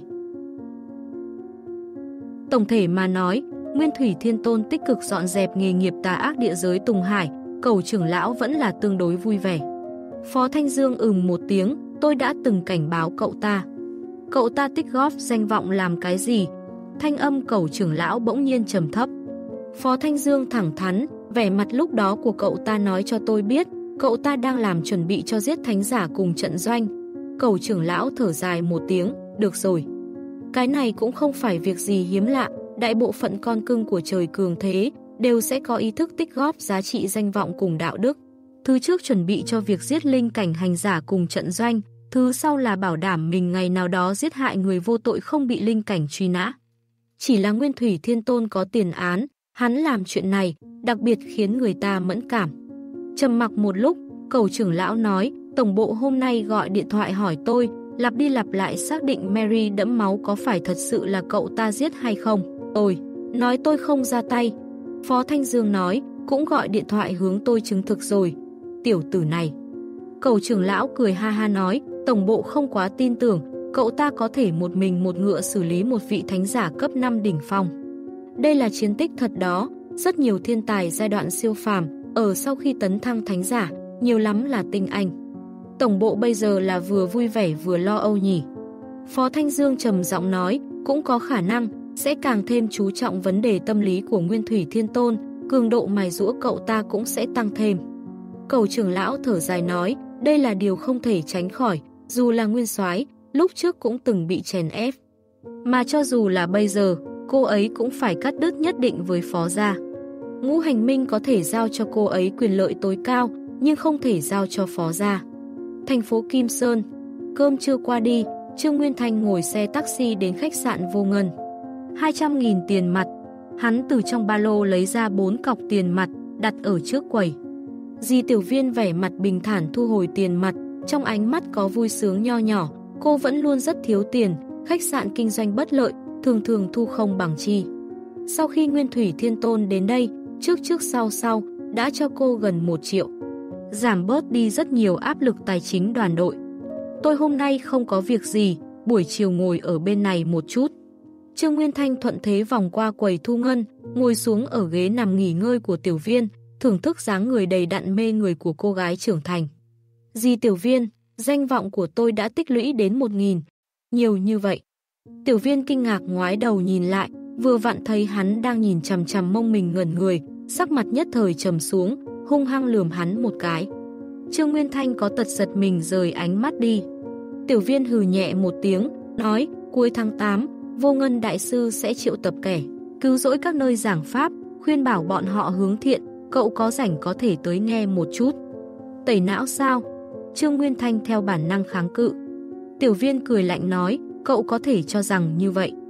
Tổng thể mà nói, Nguyên Thủy Thiên Tôn tích cực dọn dẹp nghề nghiệp tà ác địa giới Tùng Hải, Cẩu trưởng lão vẫn là tương đối vui vẻ. Phó Thanh Dương một tiếng, tôi đã từng cảnh báo cậu ta. Cậu ta tích góp danh vọng làm cái gì? Thanh âm Cẩu trưởng lão bỗng nhiên trầm thấp. Phó Thanh Dương thẳng thắn, vẻ mặt lúc đó của cậu ta nói cho tôi biết, cậu ta đang làm chuẩn bị cho giết thánh giả cùng trận doanh. Cẩu trưởng lão thở dài một tiếng, được rồi. Cái này cũng không phải việc gì hiếm lạ, đại bộ phận con cưng của trời cường thế, đều sẽ có ý thức tích góp giá trị danh vọng cùng đạo đức. Thứ trước chuẩn bị cho việc giết linh cảnh hành giả cùng trận doanh, thứ sau là bảo đảm mình ngày nào đó giết hại người vô tội không bị linh cảnh truy nã. Chỉ là Nguyên Thủy Thiên Tôn có tiền án, hắn làm chuyện này, đặc biệt khiến người ta mẫn cảm. Trầm mặc một lúc, Cẩu trưởng lão nói, tổng bộ hôm nay gọi điện thoại hỏi tôi, lặp đi lặp lại xác định Mary đẫm máu có phải thật sự là cậu ta giết hay không. Tôi nói tôi không ra tay. Phó Thanh Dương nói, cũng gọi điện thoại hướng tôi chứng thực rồi. Tiểu tử này. Cẩu trưởng lão cười ha ha nói, tổng bộ không quá tin tưởng, cậu ta có thể một mình một ngựa xử lý một vị thánh giả cấp 5 đỉnh phong. Đây là chiến tích thật đó, rất nhiều thiên tài giai đoạn siêu phàm, ở sau khi tấn thăng thánh giả, nhiều lắm là tinh anh. Tổng bộ bây giờ là vừa vui vẻ vừa lo âu nhỉ. Phó Thanh Dương trầm giọng nói, cũng có khả năng, sẽ càng thêm chú trọng vấn đề tâm lý của Nguyên Thủy Thiên Tôn, cường độ mài giũa cậu ta cũng sẽ tăng thêm. Cẩu trưởng lão thở dài nói, đây là điều không thể tránh khỏi, dù là nguyên soái, lúc trước cũng từng bị chèn ép. Mà cho dù là bây giờ, cô ấy cũng phải cắt đứt nhất định với Phó gia. Ngũ Hành Minh có thể giao cho cô ấy quyền lợi tối cao, nhưng không thể giao cho Phó gia. Thành phố Kim Sơn, cơm trưa qua đi, Trương Nguyên Thanh ngồi xe taxi đến khách sạn Vô Ngân. 200.000 tiền mặt, hắn từ trong ba lô lấy ra 4 cọc tiền mặt, đặt ở trước quầy. Dì Tiểu Viên vẻ mặt bình thản thu hồi tiền mặt, trong ánh mắt có vui sướng nho nhỏ, cô vẫn luôn rất thiếu tiền, khách sạn kinh doanh bất lợi, thường thường thu không bằng chi. Sau khi Nguyên Thủy Thiên Tôn đến đây, trước sau, đã cho cô gần 1 triệu. Giảm bớt đi rất nhiều áp lực tài chính đoàn đội. Tôi hôm nay không có việc gì, buổi chiều ngồi ở bên này một chút. Trương Nguyên Thanh thuận thế vòng qua quầy thu ngân, ngồi xuống ở ghế nằm nghỉ ngơi của Tiểu Viên, thưởng thức dáng người đầy đặn mê người của cô gái trưởng thành. Dì Tiểu Viên, danh vọng của tôi đã tích lũy đến 1.000. Nhiều như vậy. Tiểu Viên kinh ngạc ngoái đầu nhìn lại, vừa vặn thấy hắn đang nhìn chằm chằm mông mình ngẩn người, sắc mặt nhất thời trầm xuống, hung hăng lườm hắn một cái. Trương Nguyên Thanh có tật giật mình rời ánh mắt đi. Tiểu Viên hừ nhẹ một tiếng, nói, cuối tháng 8, Vô Ngân Đại Sư sẽ triệu tập kẻ, cứu rỗi các nơi giảng pháp, khuyên bảo bọn họ hướng thiện, cậu có rảnh có thể tới nghe một chút. Tẩy não sao? Trương Nguyên Thanh theo bản năng kháng cự. Tiểu Viên cười lạnh nói, cậu có thể cho rằng như vậy.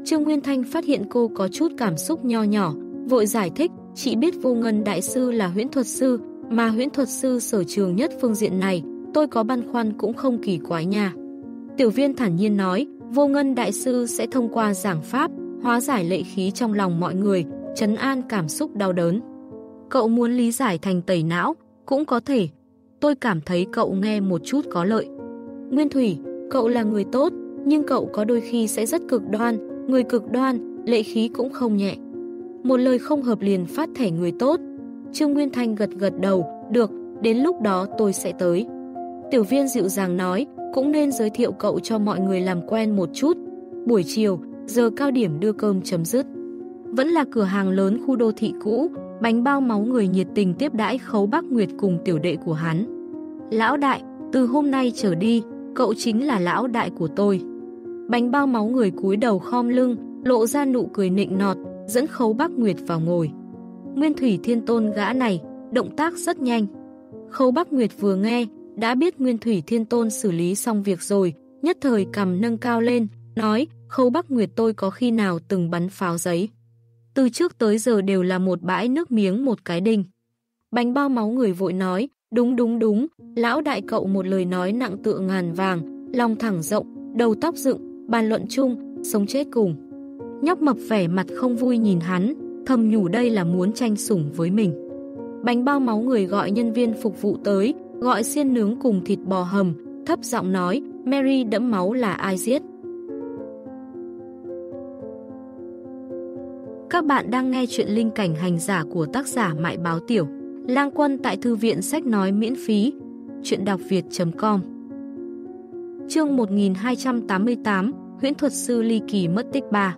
Trương Nguyên Thanh phát hiện cô có chút cảm xúc nho nhỏ, vội giải thích, chị biết Vô Ngân đại sư là huyễn thuật sư, mà huyễn thuật sư sở trường nhất phương diện này, tôi có băn khoăn cũng không kỳ quái nha. Tiểu Viên thản nhiên nói, Vô Ngân đại sư sẽ thông qua giảng pháp, hóa giải lệ khí trong lòng mọi người, trấn an cảm xúc đau đớn. Cậu muốn lý giải thành tẩy não, cũng có thể. Tôi cảm thấy cậu nghe một chút có lợi. Nguyên Thủy, cậu là người tốt, nhưng cậu có đôi khi sẽ rất cực đoan, người cực đoan, lệ khí cũng không nhẹ. Một lời không hợp liền phát thẻ người tốt. Trương Nguyên Thanh gật gật đầu, được, đến lúc đó tôi sẽ tới. Tiểu Viên dịu dàng nói, cũng nên giới thiệu cậu cho mọi người làm quen một chút. Buổi chiều, giờ cao điểm đưa cơm chấm dứt. Vẫn là cửa hàng lớn khu đô thị cũ, bánh bao máu người nhiệt tình tiếp đãi Khấu Bắc Nguyệt cùng tiểu đệ của hắn. Lão đại, từ hôm nay trở đi, cậu chính là lão đại của tôi. Bánh bao máu người cúi đầu khom lưng, lộ ra nụ cười nịnh nọt, dẫn Khấu Bắc Nguyệt vào ngồi. Nguyên Thủy Thiên Tôn gã này, động tác rất nhanh. Khấu Bắc Nguyệt vừa nghe, đã biết Nguyên Thủy Thiên Tôn xử lý xong việc rồi, nhất thời cằm nâng cao lên, nói, Khấu Bắc Nguyệt tôi có khi nào từng bắn pháo giấy. Từ trước tới giờ đều là một bãi nước miếng một cái đinh. Bánh bao máu người vội nói, đúng, lão đại cậu một lời nói nặng tựa ngàn vàng, lòng thẳng rộng, đầu tóc dựng, bàn luận chung, sống chết cùng. Nhóc mập vẻ mặt không vui nhìn hắn, thầm nhủ đây là muốn tranh sủng với mình. Bánh bao máu người gọi nhân viên phục vụ tới, gọi xiên nướng cùng thịt bò hầm, thấp giọng nói, Mary đẫm máu là ai giết? Các bạn đang nghe chuyện linh cảnh hành giả của tác giả Mại Báo Tiểu. Lang Quân tại thư viện sách nói miễn phí. Chuyện đọc việt.com. Chương 1288, huyễn thuật sư ly kỳ mất tích 3.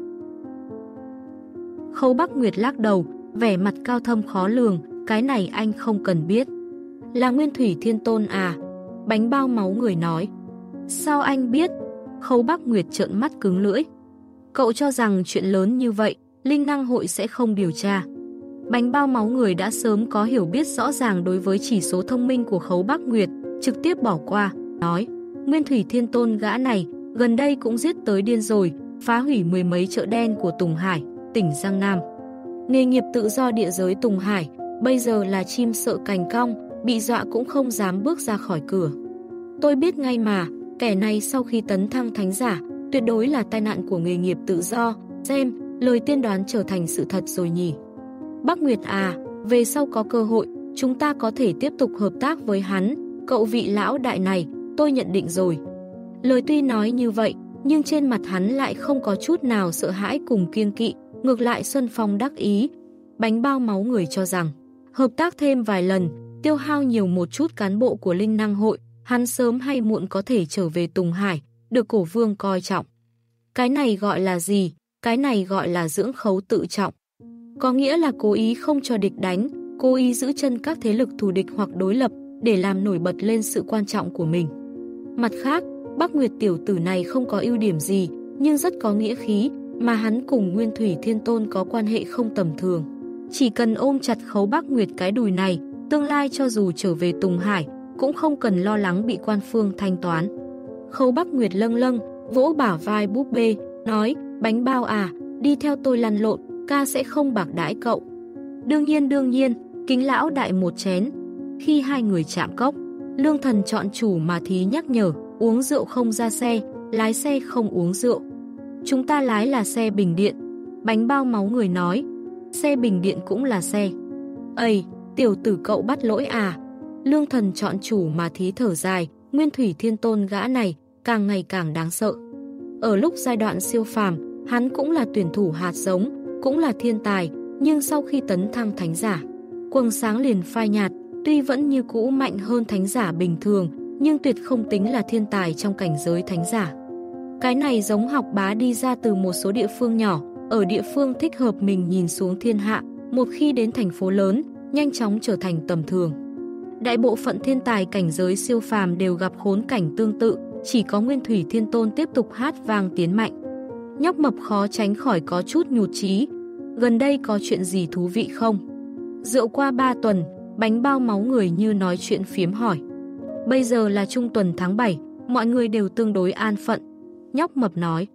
Khấu Bắc Nguyệt lắc đầu, vẻ mặt cao thâm khó lường, cái này anh không cần biết. Là Nguyên Thủy Thiên Tôn à? Bánh bao máu người nói. Sao anh biết? Khấu Bắc Nguyệt trợn mắt cứng lưỡi. Cậu cho rằng chuyện lớn như vậy, Linh năng hội sẽ không điều tra. Bánh bao máu người đã sớm có hiểu biết rõ ràng đối với chỉ số thông minh của Khấu Bắc Nguyệt, trực tiếp bỏ qua, nói, Nguyên Thủy Thiên Tôn gã này, gần đây cũng giết tới điên rồi, phá hủy mười mấy chợ đen của Tùng Hải, tỉnh Giang Nam. Nghề nghiệp tự do địa giới Tùng Hải, bây giờ là chim sợ cành cong, bị dọa cũng không dám bước ra khỏi cửa. Tôi biết ngay mà, kẻ này sau khi tấn thăng thánh giả, tuyệt đối là tai nạn của nghề nghiệp tự do, xem, lời tiên đoán trở thành sự thật rồi nhỉ. Bắc Nguyệt à, về sau có cơ hội, chúng ta có thể tiếp tục hợp tác với hắn, cậu vị lão đại này, tôi nhận định rồi. Lời tuy nói như vậy, nhưng trên mặt hắn lại không có chút nào sợ hãi cùng kiêng kỵ, ngược lại xuân phong đắc ý. Bánh bao máu người cho rằng, hợp tác thêm vài lần, tiêu hao nhiều một chút cán bộ của Linh năng hội, hắn sớm hay muộn có thể trở về Tùng Hải, được cổ vương coi trọng. Cái này gọi là gì? Cái này gọi là dưỡng khấu tự trọng. Có nghĩa là cố ý không cho địch đánh, cố ý giữ chân các thế lực thù địch hoặc đối lập để làm nổi bật lên sự quan trọng của mình. Mặt khác, Bắc Nguyệt tiểu tử này không có ưu điểm gì, nhưng rất có nghĩa khí, mà hắn cùng Nguyên Thủy Thiên Tôn có quan hệ không tầm thường. Chỉ cần ôm chặt Khấu Bắc Nguyệt cái đùi này, tương lai cho dù trở về Tùng Hải, cũng không cần lo lắng bị quan phương thanh toán. Khấu Bắc Nguyệt lâng lâng, vỗ bả vai búp bê, nói, bánh bao à, đi theo tôi lăn lộn, ca sẽ không bạc đãi cậu. Đương nhiên, kính lão đại một chén. Khi hai người chạm cốc, Lương Thần chọn chủ mà thí nhắc nhở, uống rượu không ra xe, lái xe không uống rượu. Chúng ta lái là xe bình điện. Bánh bao máu người nói, xe bình điện cũng là xe. Ây, tiểu tử cậu bắt lỗi à? Lương Thần chọn chủ mà thí thở dài, Nguyên Thủy Thiên Tôn gã này, càng ngày càng đáng sợ. Ở lúc giai đoạn siêu phàm, hắn cũng là tuyển thủ hạt giống, cũng là thiên tài, nhưng sau khi tấn thăng thánh giả, quầng sáng liền phai nhạt, tuy vẫn như cũ mạnh hơn thánh giả bình thường, nhưng tuyệt không tính là thiên tài trong cảnh giới thánh giả. Cái này giống học bá đi ra từ một số địa phương nhỏ, ở địa phương thích hợp mình nhìn xuống thiên hạ, một khi đến thành phố lớn, nhanh chóng trở thành tầm thường. Đại bộ phận thiên tài cảnh giới siêu phàm đều gặp khốn cảnh tương tự, chỉ có Nguyên Thủy Thiên Tôn tiếp tục hát vang tiến mạnh. Nhóc mập khó tránh khỏi có chút nhụt chí. Gần đây có chuyện gì thú vị không? Rượu qua 3 tuần, bánh bao máu người như nói chuyện phiếm hỏi. Bây giờ là trung tuần tháng 7, mọi người đều tương đối an phận. Nhóc mập nói.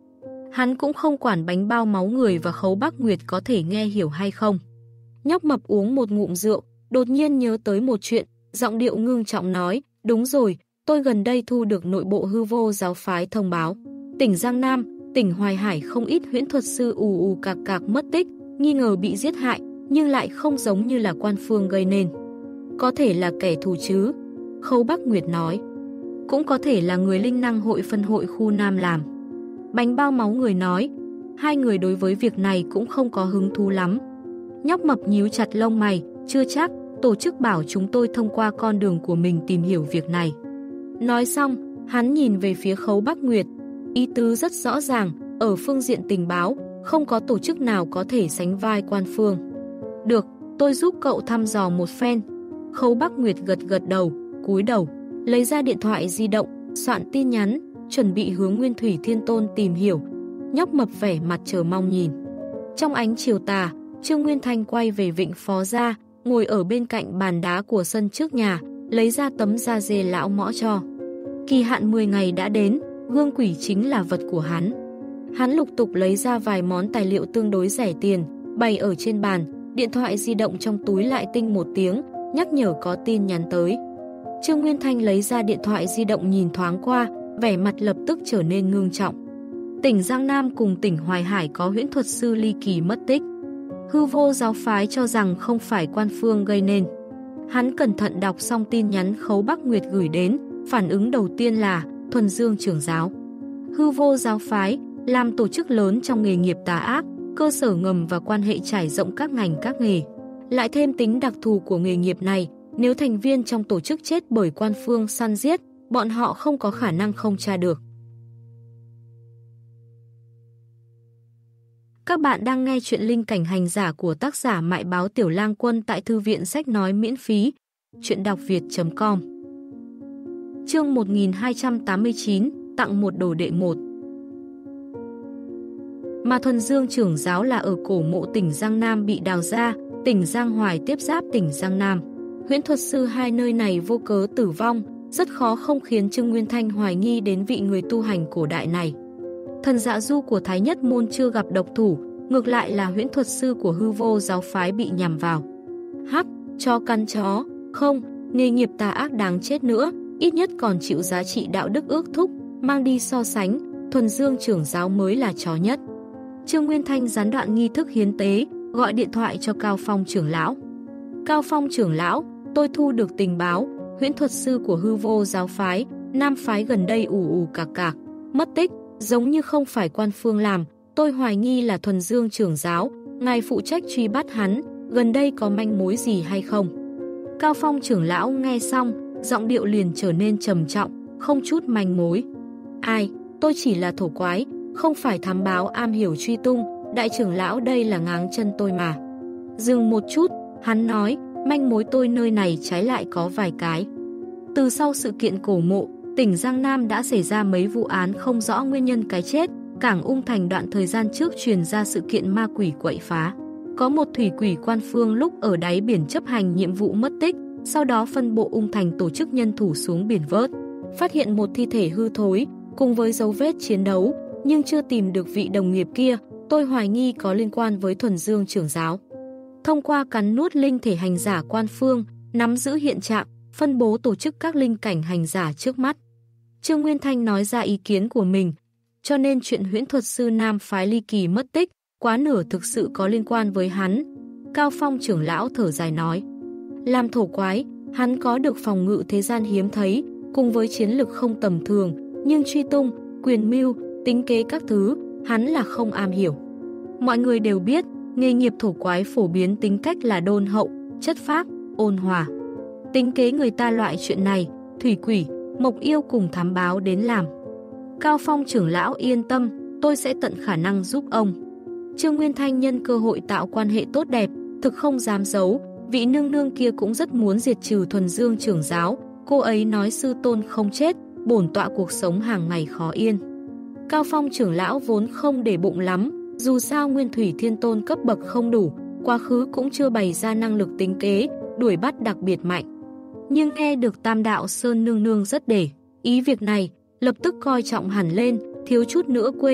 Hắn cũng không quản bánh bao máu người và Khấu Bắc Nguyệt có thể nghe hiểu hay không. Nhóc mập uống một ngụm rượu, đột nhiên nhớ tới một chuyện, giọng điệu ngưng trọng nói, đúng rồi, tôi gần đây thu được nội bộ Hư Vô giáo phái thông báo. Tỉnh Giang Nam, tỉnh Hoài Hải không ít huyễn thuật sư ù cạc cạc mất tích, nghi ngờ bị giết hại, nhưng lại không giống như là quan phương gây nên. Có thể là kẻ thù chứ? Khấu Bắc Nguyệt nói. Cũng có thể là người linh năng hội phân hội khu Nam làm. Bánh bao máu người nói, hai người đối với việc này cũng không có hứng thú lắm. Nhóc mập nhíu chặt lông mày, chưa chắc, tổ chức bảo chúng tôi thông qua con đường của mình tìm hiểu việc này. Nói xong, hắn nhìn về phía Khấu Bắc Nguyệt, ý tứ rất rõ ràng, ở phương diện tình báo, không có tổ chức nào có thể sánh vai quan phương. Được, tôi giúp cậu thăm dò một phen. Khấu Bắc Nguyệt gật đầu, cúi đầu, lấy ra điện thoại di động, soạn tin nhắn, chuẩn bị hướng Nguyên Thủy Thiên Tôn tìm hiểu. Nhóc mập vẻ mặt chờ mong nhìn. Trong ánh chiều tà, Trương Nguyên Thanh quay về Vịnh Phó Gia, ngồi ở bên cạnh bàn đá của sân trước nhà, lấy ra tấm da dê lão mõ cho. Kỳ hạn 10 ngày đã đến, gương quỷ chính là vật của hắn. Hắn lục tục lấy ra vài món tài liệu tương đối rẻ tiền, bày ở trên bàn, điện thoại di động trong túi lại tinh một tiếng, nhắc nhở có tin nhắn tới. Trương Nguyên Thanh lấy ra điện thoại di động nhìn thoáng qua, vẻ mặt lập tức trở nên ngưng trọng. Tỉnh Giang Nam cùng tỉnh Hoài Hải có huyễn thuật sư ly kỳ mất tích. Hư Vô giáo phái cho rằng không phải quan phương gây nên. Hắn cẩn thận đọc xong tin nhắn Khấu Bắc Nguyệt gửi đến, phản ứng đầu tiên là Thuần Dương trưởng giáo. Hư Vô giáo phái làm tổ chức lớn trong nghề nghiệp tà ác, cơ sở ngầm và quan hệ trải rộng các ngành các nghề. Lại thêm tính đặc thù của nghề nghiệp này, nếu thành viên trong tổ chức chết bởi quan phương săn giết, bọn họ không có khả năng không tra được. Các bạn đang nghe chuyện Linh Cảnh Hành Giả của tác giả Mại Báo Tiểu Lang Quân tại Thư viện Sách Nói miễn phí. Chuyện đọc việt.com. Chương 1289, tặng một đồ đệ một. Mà Thuần Dương trưởng giáo là ở cổ mộ tỉnh Giang Nam bị đào ra, tỉnh Giang Hoài tiếp giáp tỉnh Giang Nam. Huyễn thuật sư hai nơi này vô cớ tử vong, rất khó không khiến Trương Nguyên Thanh hoài nghi đến vị người tu hành cổ đại này. Thần Dạ Du của Thái Nhất Môn chưa gặp độc thủ, ngược lại là huyễn thuật sư của Hư Vô giáo phái bị nhằm vào. Hắc, chó cắn chó, không, nghề nghiệp tà ác đáng chết nữa, ít nhất còn chịu giá trị đạo đức ước thúc, mang đi so sánh, Thuần Dương trưởng giáo mới là chó nhất. Trương Nguyên Thanh gián đoạn nghi thức hiến tế, gọi điện thoại cho Cao Phong trưởng lão. Cao Phong trưởng lão, tôi thu được tình báo, huyễn thuật sư của Hư Vô giáo phái, Nam phái gần đây ù cạc cạc, mất tích, giống như không phải quan phương làm, tôi hoài nghi là Thuần Dương trưởng giáo, ngài phụ trách truy bắt hắn, gần đây có manh mối gì hay không? Cao Phong trưởng lão nghe xong, giọng điệu liền trở nên trầm trọng, không chút manh mối. Ai, tôi chỉ là thổ quái, không phải thám báo am hiểu truy tung, đại trưởng lão đây là ngáng chân tôi mà. Dừng một chút, hắn nói, manh mối tôi nơi này trái lại có vài cái. Từ sau sự kiện cổ mộ, tỉnh Giang Nam đã xảy ra mấy vụ án không rõ nguyên nhân cái chết, Cảng Ung Thành đoạn thời gian trước truyền ra sự kiện ma quỷ quậy phá. Có một thủy quỷ quan phương lúc ở đáy biển chấp hành nhiệm vụ mất tích, sau đó phân bộ Ung Thành tổ chức nhân thủ xuống biển vớt. Phát hiện một thi thể hư thối, cùng với dấu vết chiến đấu, nhưng chưa tìm được vị đồng nghiệp kia, tôi hoài nghi có liên quan với Thuần Dương trưởng giáo. Thông qua cắn nuốt linh thể hành giả quan phương, nắm giữ hiện trạng, phân bố tổ chức các linh cảnh hành giả trước mắt. Trương Nguyên Thanh nói ra ý kiến của mình, cho nên chuyện huyễn thuật sư Nam phái ly kỳ mất tích, quá nửa thực sự có liên quan với hắn. Cao Phong trưởng lão thở dài nói, làm thổ quái, hắn có được phòng ngự thế gian hiếm thấy, cùng với chiến lực không tầm thường, nhưng truy tung, quyền mưu, tính kế các thứ, hắn là không am hiểu. Mọi người đều biết, nghề nghiệp thổ quái phổ biến tính cách là đôn hậu, chất phác, ôn hòa. Tính kế người ta loại chuyện này, thủy quỷ, mộc yêu cùng thám báo đến làm. Cao Phong trưởng lão yên tâm, tôi sẽ tận khả năng giúp ông. Trương Nguyên Thanh nhân cơ hội tạo quan hệ tốt đẹp, thực không dám giấu, vị nương nương kia cũng rất muốn diệt trừ Thuần Dương trưởng giáo, cô ấy nói sư tôn không chết, bổn tọa cuộc sống hàng ngày khó yên. Cao Phong trưởng lão vốn không để bụng lắm, dù sao Nguyên Thủy Thiên Tôn cấp bậc không đủ, quá khứ cũng chưa bày ra năng lực tính kế, đuổi bắt đặc biệt mạnh. Nhưng nghe được Tam Đạo Sơn nương nương rất để ý việc này, lập tức coi trọng hẳn lên, thiếu chút nữa quên,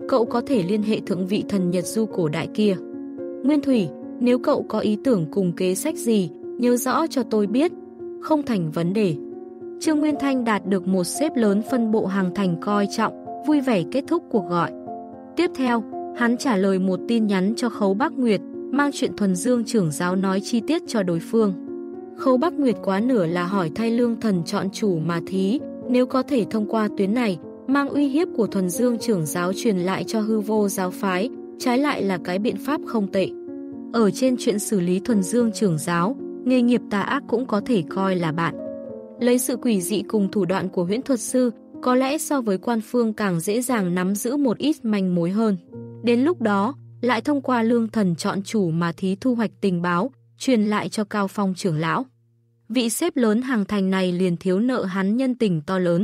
cậu có thể liên hệ thượng vị thần Nhật Du cổ đại kia. Nguyên Thủy, nếu cậu có ý tưởng cùng kế sách gì, nhớ rõ cho tôi biết, không thành vấn đề. Trương Nguyên Thanh đạt được một sếp lớn phân bộ hàng thành coi trọng, vui vẻ kết thúc cuộc gọi. Tiếp theo, hắn trả lời một tin nhắn cho Khấu Bắc Nguyệt, mang chuyện Thuần Dương trưởng giáo nói chi tiết cho đối phương. Khấu Bắc Nguyệt quá nửa là hỏi thay Lương Thần chọn chủ mà thí, nếu có thể thông qua tuyến này, mang uy hiếp của Thuần Dương trưởng giáo truyền lại cho hư vô giáo phái, trái lại là cái biện pháp không tệ. Ở trên chuyện xử lý Thuần Dương trưởng giáo, nghề nghiệp tà ác cũng có thể coi là bạn. Lấy sự quỷ dị cùng thủ đoạn của huyễn thuật sư, có lẽ so với quan phương càng dễ dàng nắm giữ một ít manh mối hơn. Đến lúc đó, lại thông qua Lương Thần chọn chủ mà thí thu hoạch tình báo, truyền lại cho Cao Phong trưởng lão. Vị sếp lớn hàng thành này liền thiếu nợ hắn nhân tình to lớn.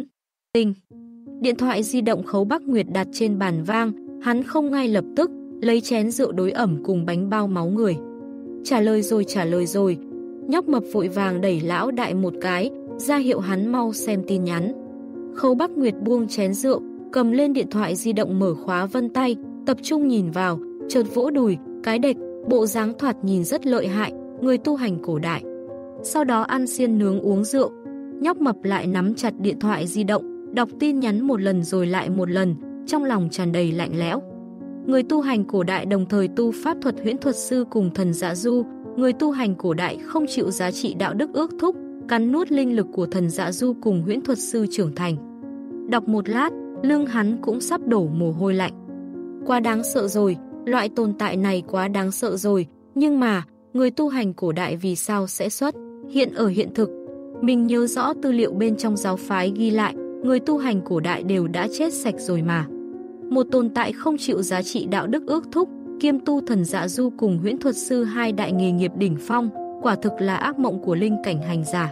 Điện thoại di động Khấu Bắc Nguyệt đặt trên bàn vang, hắn không ngay lập tức, lấy chén rượu đối ẩm cùng bánh bao máu người. Trả lời rồi. Nhóc mập vội vàng đẩy lão đại một cái, ra hiệu hắn mau xem tin nhắn. Khấu Bắc Nguyệt buông chén rượu, cầm lên điện thoại di động mở khóa vân tay, tập trung nhìn vào, chợt vỗ đùi, cái đệch, bộ dáng thoạt nhìn rất lợi hại, người tu hành cổ đại. Sau đó ăn xiên nướng uống rượu, nhóc mập lại nắm chặt điện thoại di động, đọc tin nhắn một lần rồi lại một lần, trong lòng tràn đầy lạnh lẽo. Người tu hành cổ đại đồng thời tu pháp thuật huyễn thuật sư cùng thần Dạ Du, người tu hành cổ đại không chịu giá trị đạo đức ước thúc, cắn nuốt linh lực của thần Dạ Du cùng huyễn thuật sư trưởng thành. Đọc một lát, lưng hắn cũng sắp đổ mồ hôi lạnh. Quá đáng sợ rồi, loại tồn tại này quá đáng sợ rồi, nhưng mà, người tu hành cổ đại vì sao sẽ xuất hiện ở hiện thực? Mình nhớ rõ tư liệu bên trong giáo phái ghi lại, người tu hành cổ đại đều đã chết sạch rồi mà. Một tồn tại không chịu giá trị đạo đức ước thúc, kiêm tu thần Dạ Du cùng huyễn thuật sư hai đại nghề nghiệp đỉnh phong, quả thực là ác mộng của linh cảnh hành giả.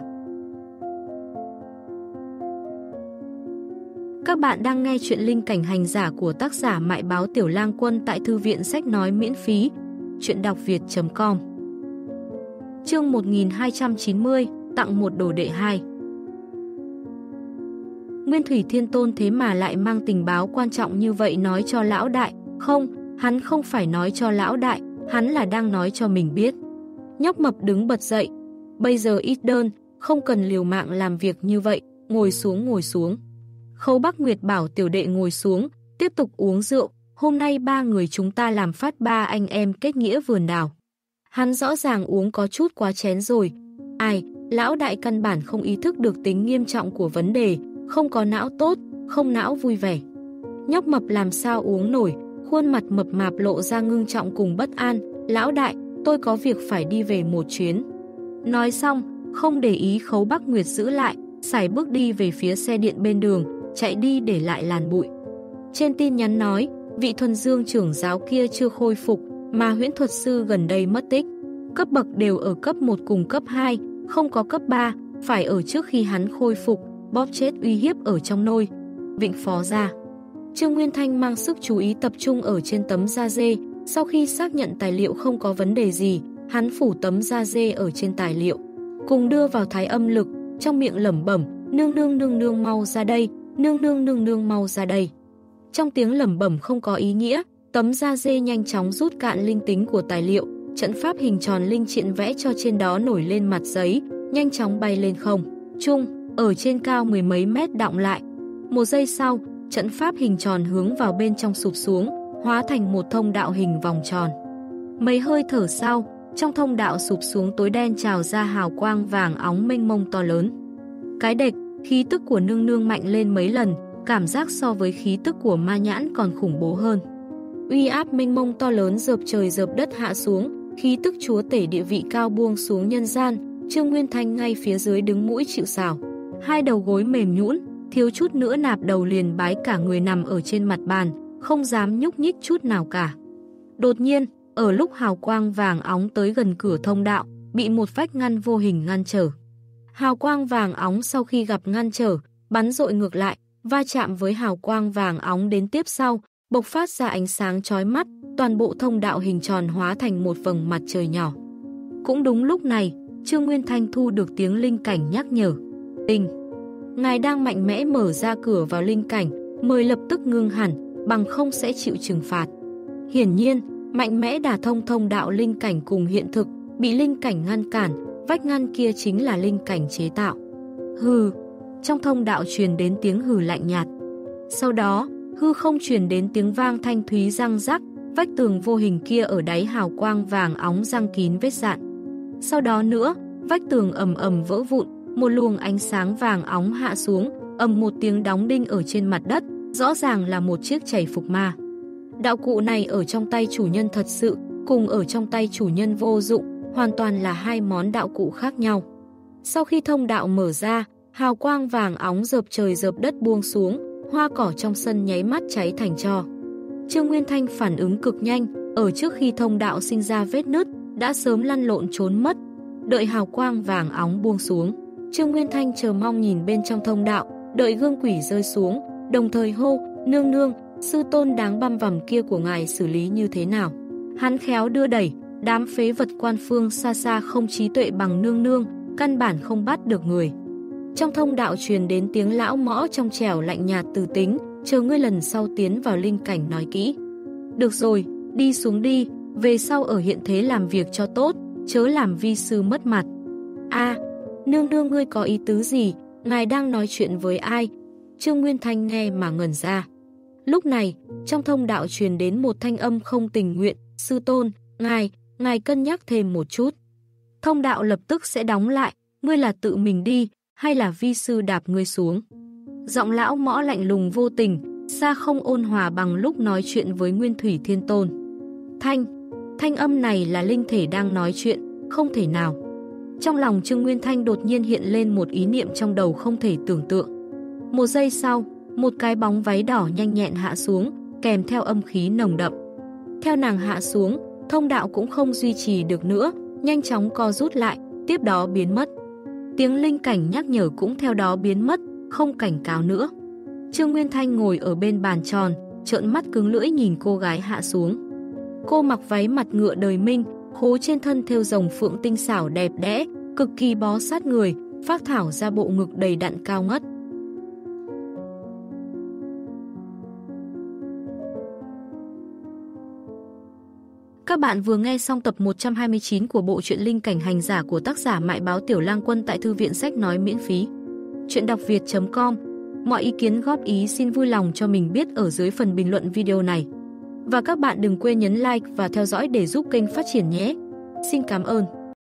Các bạn đang nghe chuyện Linh cảnh hành giả của tác giả Mại Báo Tiểu Lang Quân tại thư viện sách nói miễn phí, chuyện đọc việt.com. Chương 1290, tặng một đồ đệ 2. Nguyên Thủy Thiên Tôn thế mà lại mang tình báo quan trọng như vậy nói cho lão đại. Không, hắn không phải nói cho lão đại, hắn là đang nói cho mình biết. Nhóc mập đứng bật dậy. Bây giờ ít đơn, không cần liều mạng làm việc như vậy, ngồi xuống. Khấu Bắc Nguyệt bảo tiểu đệ ngồi xuống, tiếp tục uống rượu. Hôm nay ba người chúng ta làm phát ba anh em kết nghĩa vườn đào. Hắn rõ ràng uống có chút quá chén rồi. Ai, lão đại căn bản không ý thức được tính nghiêm trọng của vấn đề, không có não tốt, không não vui vẻ. Nhóc mập làm sao uống nổi, khuôn mặt mập mạp lộ ra ngưng trọng cùng bất an. Lão đại, tôi có việc phải đi về một chuyến. Nói xong, không để ý Khấu Bắc Nguyệt giữ lại, sải bước đi về phía xe điện bên đường, chạy đi để lại làn bụi. Trên tin nhắn nói, vị Thuần Dương trưởng giáo kia chưa khôi phục, mà huyễn thuật sư gần đây mất tích. Cấp bậc đều ở cấp 1 cùng cấp 2, không có cấp 3, phải ở trước khi hắn khôi phục, bóp chết uy hiếp ở trong nôi. Vịnh Phó gia. Trương Nguyên Thanh mang sức chú ý tập trung ở trên tấm da dê, sau khi xác nhận tài liệu không có vấn đề gì, hắn phủ tấm da dê ở trên tài liệu, cùng đưa vào thái âm lực, trong miệng lẩm bẩm, nương nương mau ra đây, nương nương mau ra đây. Trong tiếng lẩm bẩm không có ý nghĩa, tấm da dê nhanh chóng rút cạn linh tính của tài liệu, trận pháp hình tròn linh triện vẽ cho trên đó nổi lên mặt giấy, nhanh chóng bay lên không trung, ở trên cao mười mấy mét đọng lại. Một giây sau, trận pháp hình tròn hướng vào bên trong sụp xuống, hóa thành một thông đạo hình vòng tròn. Mấy hơi thở sau, trong thông đạo sụp xuống tối đen trào ra hào quang vàng óng mênh mông to lớn. Cái đệch, khí tức của nương nương mạnh lên mấy lần, cảm giác so với khí tức của ma nhãn còn khủng bố hơn. Uy áp mênh mông to lớn dợp trời dợp đất hạ xuống, khí tức chúa tể địa vị cao buông xuống nhân gian. Trương Nguyên Thanh ngay phía dưới đứng mũi chịu sào, hai đầu gối mềm nhũn, thiếu chút nữa nạp đầu liền bái cả người nằm ở trên mặt bàn, không dám nhúc nhích chút nào cả. Đột nhiên, ở lúc hào quang vàng óng tới gần cửa thông đạo, bị một vách ngăn vô hình ngăn trở. Hào quang vàng óng sau khi gặp ngăn trở, bắn dội ngược lại, va chạm với hào quang vàng óng đến tiếp sau, bộc phát ra ánh sáng chói mắt, toàn bộ thông đạo hình tròn hóa thành một vầng mặt trời nhỏ. Cũng đúng lúc này, Trương Nguyên Thanh thu được tiếng linh cảnh nhắc nhở. Ngài đang mạnh mẽ mở ra cửa vào linh cảnh, mời lập tức ngưng hẳn, bằng không sẽ chịu trừng phạt. Hiển nhiên, mạnh mẽ đả thông thông đạo linh cảnh cùng hiện thực, bị linh cảnh ngăn cản, vách ngăn kia chính là linh cảnh chế tạo. Hừ, trong thông đạo truyền đến tiếng hừ lạnh nhạt. Sau đó, hư không truyền đến tiếng vang thanh thúy răng rắc, vách tường vô hình kia ở đáy hào quang vàng óng răng kín vết dạn. Sau đó nữa, vách tường ầm ầm vỡ vụn, một luồng ánh sáng vàng óng hạ xuống, ầm một tiếng đóng đinh ở trên mặt đất, rõ ràng là một chiếc chảy phục ma. Đạo cụ này ở trong tay chủ nhân thật sự, cùng ở trong tay chủ nhân vô dụng, hoàn toàn là hai món đạo cụ khác nhau. Sau khi thông đạo mở ra, hào quang vàng óng dợp trời dợp đất buông xuống, hoa cỏ trong sân nháy mắt cháy thành tro. Trương Nguyên Thanh phản ứng cực nhanh, ở trước khi thông đạo sinh ra vết nứt, đã sớm lăn lộn trốn mất. Đợi hào quang vàng óng buông xuống, Trương Nguyên Thanh chờ mong nhìn bên trong thông đạo, đợi gương quỷ rơi xuống, đồng thời hô, nương nương, sư tôn đáng băm vằm kia của ngài xử lý như thế nào? Hắn khéo đưa đẩy, đám phế vật quan phương xa xa không trí tuệ bằng nương nương, căn bản không bắt được người. Trong thông đạo truyền đến tiếng lão mõ trong trẻo lạnh nhạt từ tính, chờ ngươi lần sau tiến vào linh cảnh nói kỹ. Được rồi, đi xuống đi, về sau ở hiện thế làm việc cho tốt, chớ làm vi sư mất mặt. A, nương nương ngươi có ý tứ gì, ngài đang nói chuyện với ai? Trương Nguyên Thanh nghe mà ngẩn ra. Lúc này, trong thông đạo truyền đến một thanh âm không tình nguyện, sư tôn, ngài cân nhắc thêm một chút. Thông đạo lập tức sẽ đóng lại, ngươi là tự mình đi, hay là vi sư đạp ngươi xuống? Giọng lão mõ lạnh lùng vô tình, xa không ôn hòa bằng lúc nói chuyện với Nguyên Thủy Thiên Tôn. Thanh âm này là linh thể đang nói chuyện, không thể nào. Trong lòng Trương Nguyên Thanh đột nhiên hiện lên một ý niệm trong đầu không thể tưởng tượng. Một giây sau, một cái bóng váy đỏ nhanh nhẹn hạ xuống, kèm theo âm khí nồng đậm. Theo nàng hạ xuống, thông đạo cũng không duy trì được nữa, nhanh chóng co rút lại, tiếp đó biến mất. Tiếng linh cảnh nhắc nhở cũng theo đó biến mất, không cảnh cáo nữa. Trương Nguyên Thanh ngồi ở bên bàn tròn, trợn mắt cứng lưỡi nhìn cô gái hạ xuống. Cô mặc váy mặt ngựa đời Minh, khố trên thân thêu rồng phượng tinh xảo đẹp đẽ, cực kỳ bó sát người, phác thảo ra bộ ngực đầy đặn cao ngất. Các bạn vừa nghe xong tập 129 của bộ truyện Linh Cảnh Hành Giả của tác giả Mại Báo Tiểu Lang Quân tại Thư viện Sách Nói miễn phí. Chuyện đọc việt.com. Mọi ý kiến góp ý xin vui lòng cho mình biết ở dưới phần bình luận video này. Và các bạn đừng quên nhấn like và theo dõi để giúp kênh phát triển nhé. Xin cảm ơn.